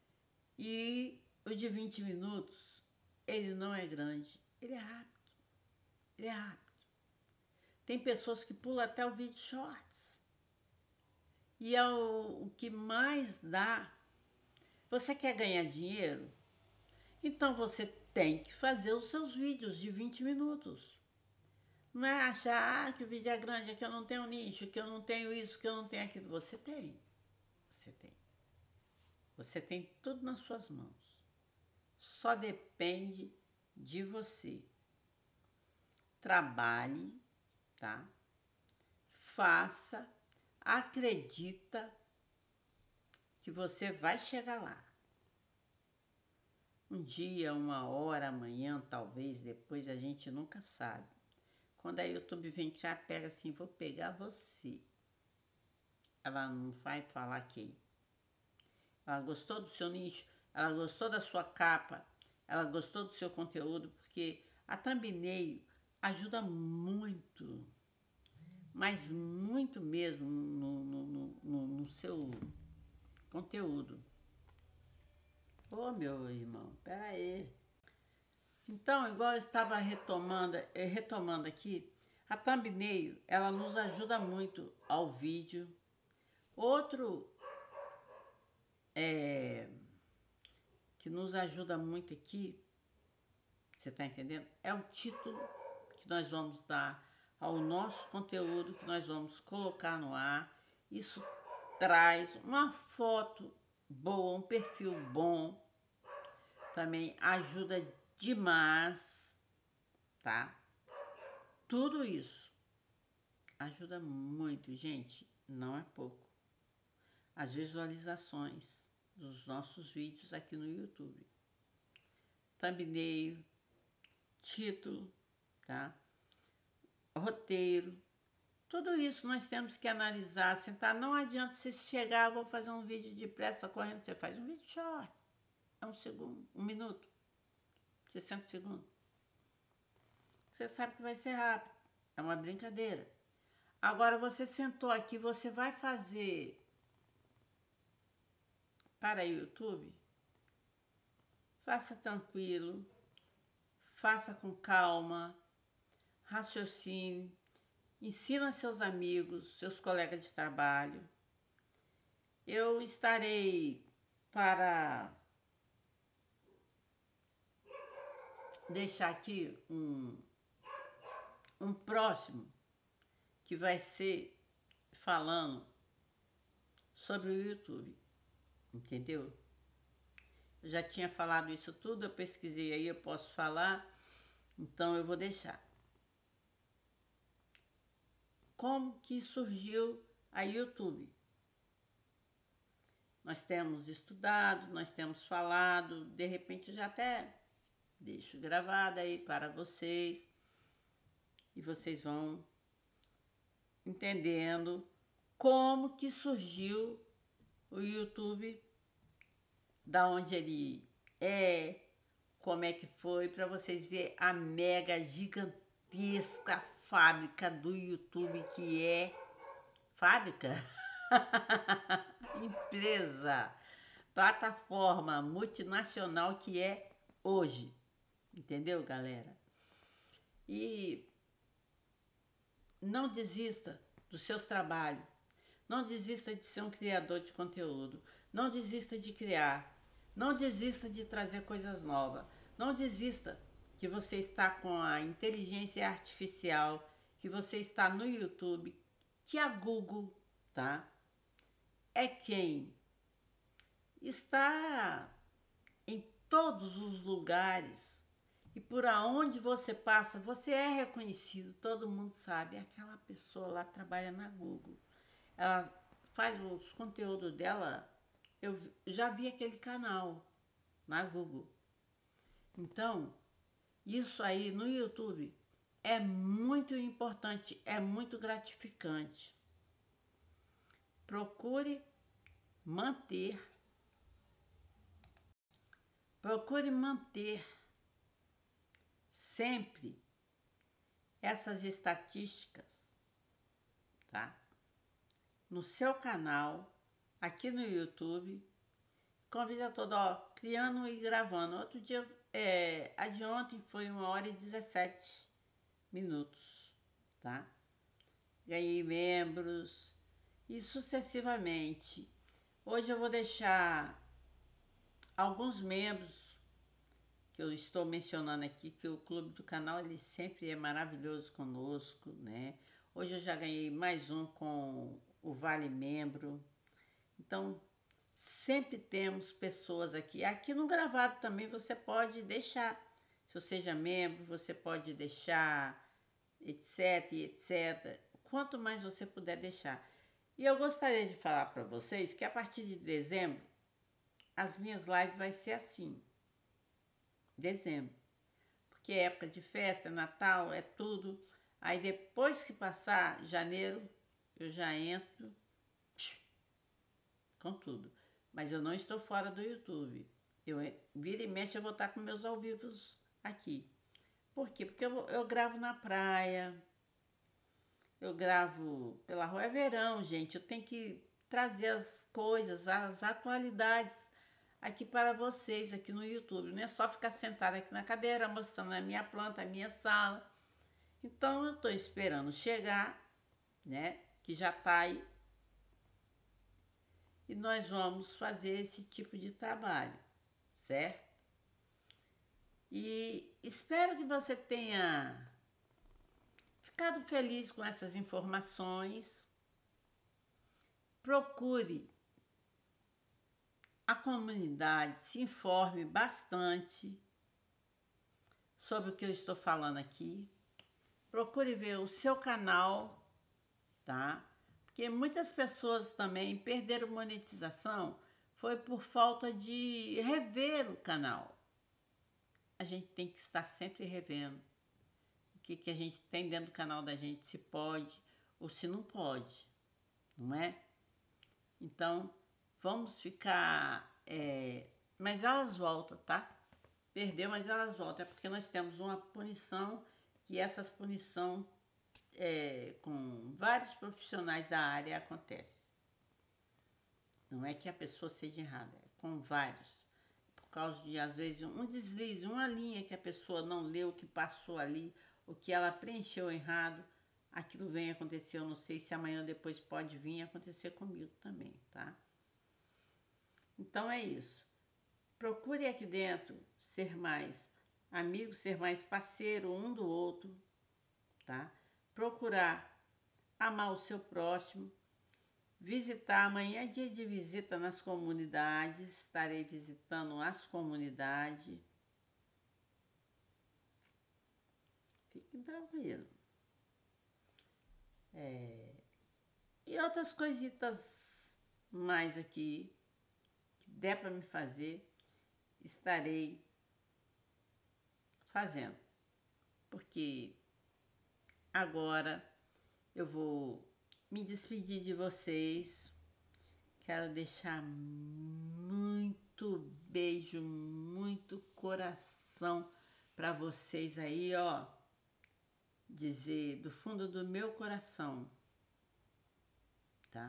A: E o de 20 minutos, ele não é grande. Ele é rápido. Ele é rápido. Tem pessoas que pulam até o vídeo shorts. E é o que mais dá. Você quer ganhar dinheiro? Então você tem que fazer os seus vídeos de 20 minutos. Não é achar que o vídeo é grande, que eu não tenho nicho, que eu não tenho isso, que eu não tenho aquilo. Você tem. Você tem. Você tem tudo nas suas mãos. Só depende de você. Trabalhe, tá? Faça, acredita que você vai chegar lá. Um dia, uma hora, amanhã, talvez, depois, a gente nunca sabe. Quando a YouTube vem cá, pega assim, vou pegar você. Ela não vai falar quem. Ela gostou do seu nicho, ela gostou da sua capa, ela gostou do seu conteúdo, porque a thumbnail ajuda muito, mas muito mesmo no seu conteúdo. Ô, meu irmão, pera aí. Então, igual eu estava retomando aqui, a thumbnail, ela nos ajuda muito ao vídeo. Outro que nos ajuda muito aqui, você está entendendo? É o título que nós vamos dar ao nosso conteúdo que nós vamos colocar no ar. Isso traz uma foto boa, um perfil bom, também ajuda demais, tá? Tudo isso ajuda muito, gente, não é pouco. As visualizações dos nossos vídeos aqui no YouTube. Thumbnail, título, tá? Roteiro, tudo isso nós temos que analisar, sentar. Não adianta você chegar, vou fazer um vídeo depressa correndo, você faz um vídeo short, é um segundo, 1 minuto, 60 segundos. Você sabe que vai ser rápido, é uma brincadeira. Agora você sentou aqui, você vai fazer para o YouTube, faça tranquilo, faça com calma, raciocine, ensina seus amigos, seus colegas de trabalho. Eu estarei para deixar aqui um próximo que vai ser falando sobre o YouTube, entendeu? Eu já tinha falado isso tudo, eu pesquisei aí, eu posso falar, então eu vou deixar. Como que surgiu a YouTube? Nós temos estudado, nós temos falado, de repente já até deixo gravado aí para vocês e vocês vão entendendo como que surgiu o YouTube, da onde ele é, como é que foi, para vocês verem a mega gigantesca fábrica do YouTube que é fábrica, empresa, plataforma multinacional que é hoje, entendeu, galera? E não desista dos seus trabalhos, não desista de ser um criador de conteúdo, não desista de criar, não desista de trazer coisas novas, não desista que você está com a inteligência artificial, que você está no YouTube, que a Google, tá? É quem está em todos os lugares e por aonde você passa, você é reconhecido, todo mundo sabe. Aquela pessoa lá trabalha na Google, ela faz os conteúdos dela. Eu já vi aquele canal na Google. Então, isso aí no YouTube é muito importante, é muito gratificante. Procure manter, procure manter sempre essas estatísticas, tá? No seu canal, aqui no YouTube, convida todo, ó, criando e gravando. Outro dia, a de ontem foi 1 hora e 17 minutos, tá? Ganhei membros e sucessivamente. Hoje eu vou deixar alguns membros que eu estou mencionando aqui, que o clube do canal ele sempre é maravilhoso conosco, né? Hoje eu já ganhei mais um com o Vale Membro. Então, sempre temos pessoas aqui. Aqui no gravado também você pode deixar. Se você seja membro, você pode deixar, etc, etc. Quanto mais você puder deixar. E eu gostaria de falar para vocês que a partir de dezembro, as minhas lives vai ser assim. Dezembro. Porque é época de festa, Natal, é tudo. Aí depois que passar janeiro, eu já entro com tudo. Mas eu não estou fora do YouTube. Eu vira e mexe, eu vou estar com meus ao vivos aqui. Por quê? Porque eu gravo na praia, eu gravo pela rua. É verão, gente. Eu tenho que trazer as coisas, as atualidades aqui para vocês, aqui no YouTube. Não é só ficar sentada aqui na cadeira, mostrando a minha planta, a minha sala. Então, eu estou esperando chegar, né? Que já está aí. E nós vamos fazer esse tipo de trabalho, certo? E espero que você tenha ficado feliz com essas informações. Procure a comunidade, se informe bastante sobre o que eu estou falando aqui. Procure ver o seu canal, tá? Porque muitas pessoas também perderam monetização foi por falta de rever o canal. A gente tem que estar sempre revendo o que a gente tem dentro do canal da gente, se pode ou se não pode, não é? Então, vamos ficar... mas elas voltam, tá? Perdeu, mas elas voltam. É porque nós temos uma punição e essas punição com vários profissionais da área acontece. Não é que a pessoa seja errada, é com vários. Por causa de, às vezes, um deslize, uma linha que a pessoa não leu, que passou ali, o que ela preencheu errado, aquilo vem acontecer. Eu não sei se amanhã ou depois pode vir acontecer comigo também, tá? Então é isso. Procure aqui dentro ser mais amigo, ser mais parceiro um do outro, tá? Procurar amar o seu próximo. Visitar, amanhã é dia de visita nas comunidades, estarei visitando as comunidades. Fiquem tranquilos. E outras coisitas mais aqui que der para me fazer, estarei fazendo. Porque agora eu vou me despedir de vocês. Quero deixar muito beijo, muito coração para vocês aí, ó. Dizer do fundo do meu coração, tá?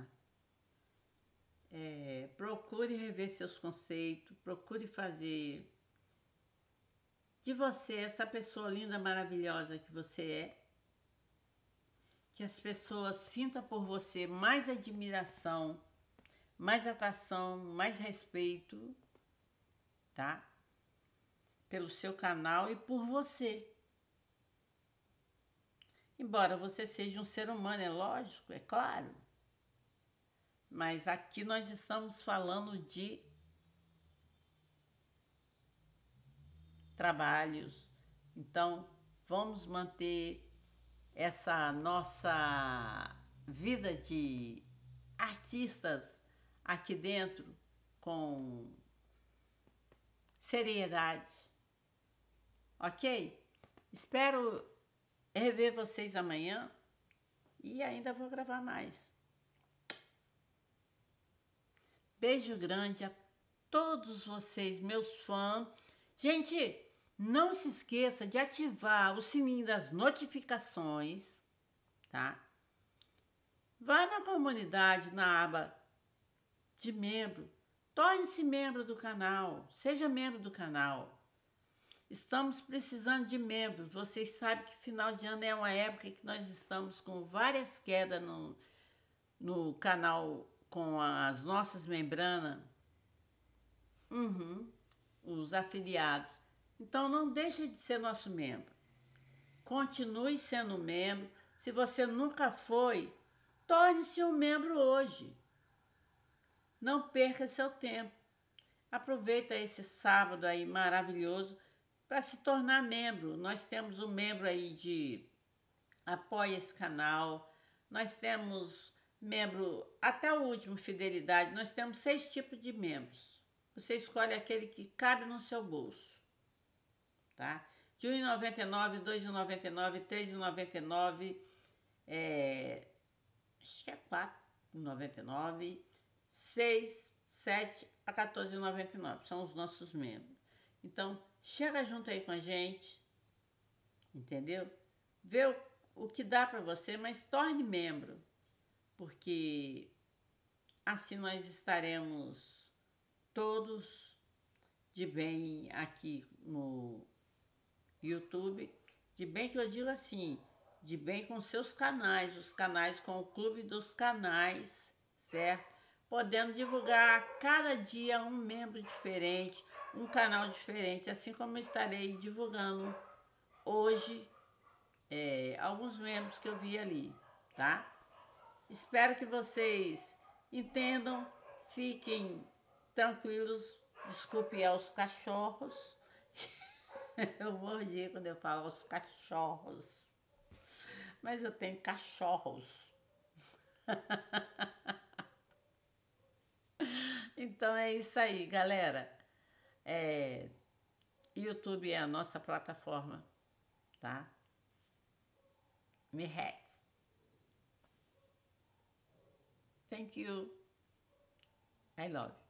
A: Procure rever seus conceitos, procure fazer de você essa pessoa linda, maravilhosa que você é. Que as pessoas sintam por você mais admiração, mais atração, mais respeito, tá? Pelo seu canal e por você. Embora você seja um ser humano, é lógico, é claro. Mas aqui nós estamos falando de trabalhos. Então, vamos manter essa nossa vida de artistas aqui dentro com seriedade, ok? Espero rever vocês amanhã e ainda vou gravar mais. Beijo grande a todos vocês, meus fãs. Gente, não se esqueça de ativar o sininho das notificações, tá? Vá na comunidade, na aba de membro. Torne-se membro do canal. Seja membro do canal. Estamos precisando de membros. Vocês sabem que final de ano é uma época que nós estamos com várias quedas no canal com as nossas membranas. Os afiliados. Então não deixe de ser nosso membro. Continue sendo membro. Se você nunca foi, torne-se um membro hoje. Não perca seu tempo. Aproveita esse sábado aí maravilhoso para se tornar membro. Nós temos um membro aí de apoia esse canal. Nós temos membro até o último fidelidade. Nós temos 6 tipos de membros. Você escolhe aquele que cabe no seu bolso. tá? De R$1,99, R$2,99, R$3,99, acho que é R$4,99, 6, 7 a R$14,99, são os nossos membros. Então, chega junto aí com a gente, entendeu? Vê o que dá para você, mas torne membro, porque assim nós estaremos todos de bem aqui no YouTube, de bem que eu digo assim, de bem com seus canais, os canais com o Clube dos Canais, certo? Podendo divulgar a cada dia um membro diferente, um canal diferente, assim como eu estarei divulgando hoje alguns membros que eu vi ali, tá? Espero que vocês entendam, fiquem tranquilos, desculpe aos cachorros. Eu mordi quando eu falo aos cachorros, mas eu tenho cachorros. Então é isso aí, galera. É, YouTube é a nossa plataforma, tá? Me hacks. Thank you. I love you.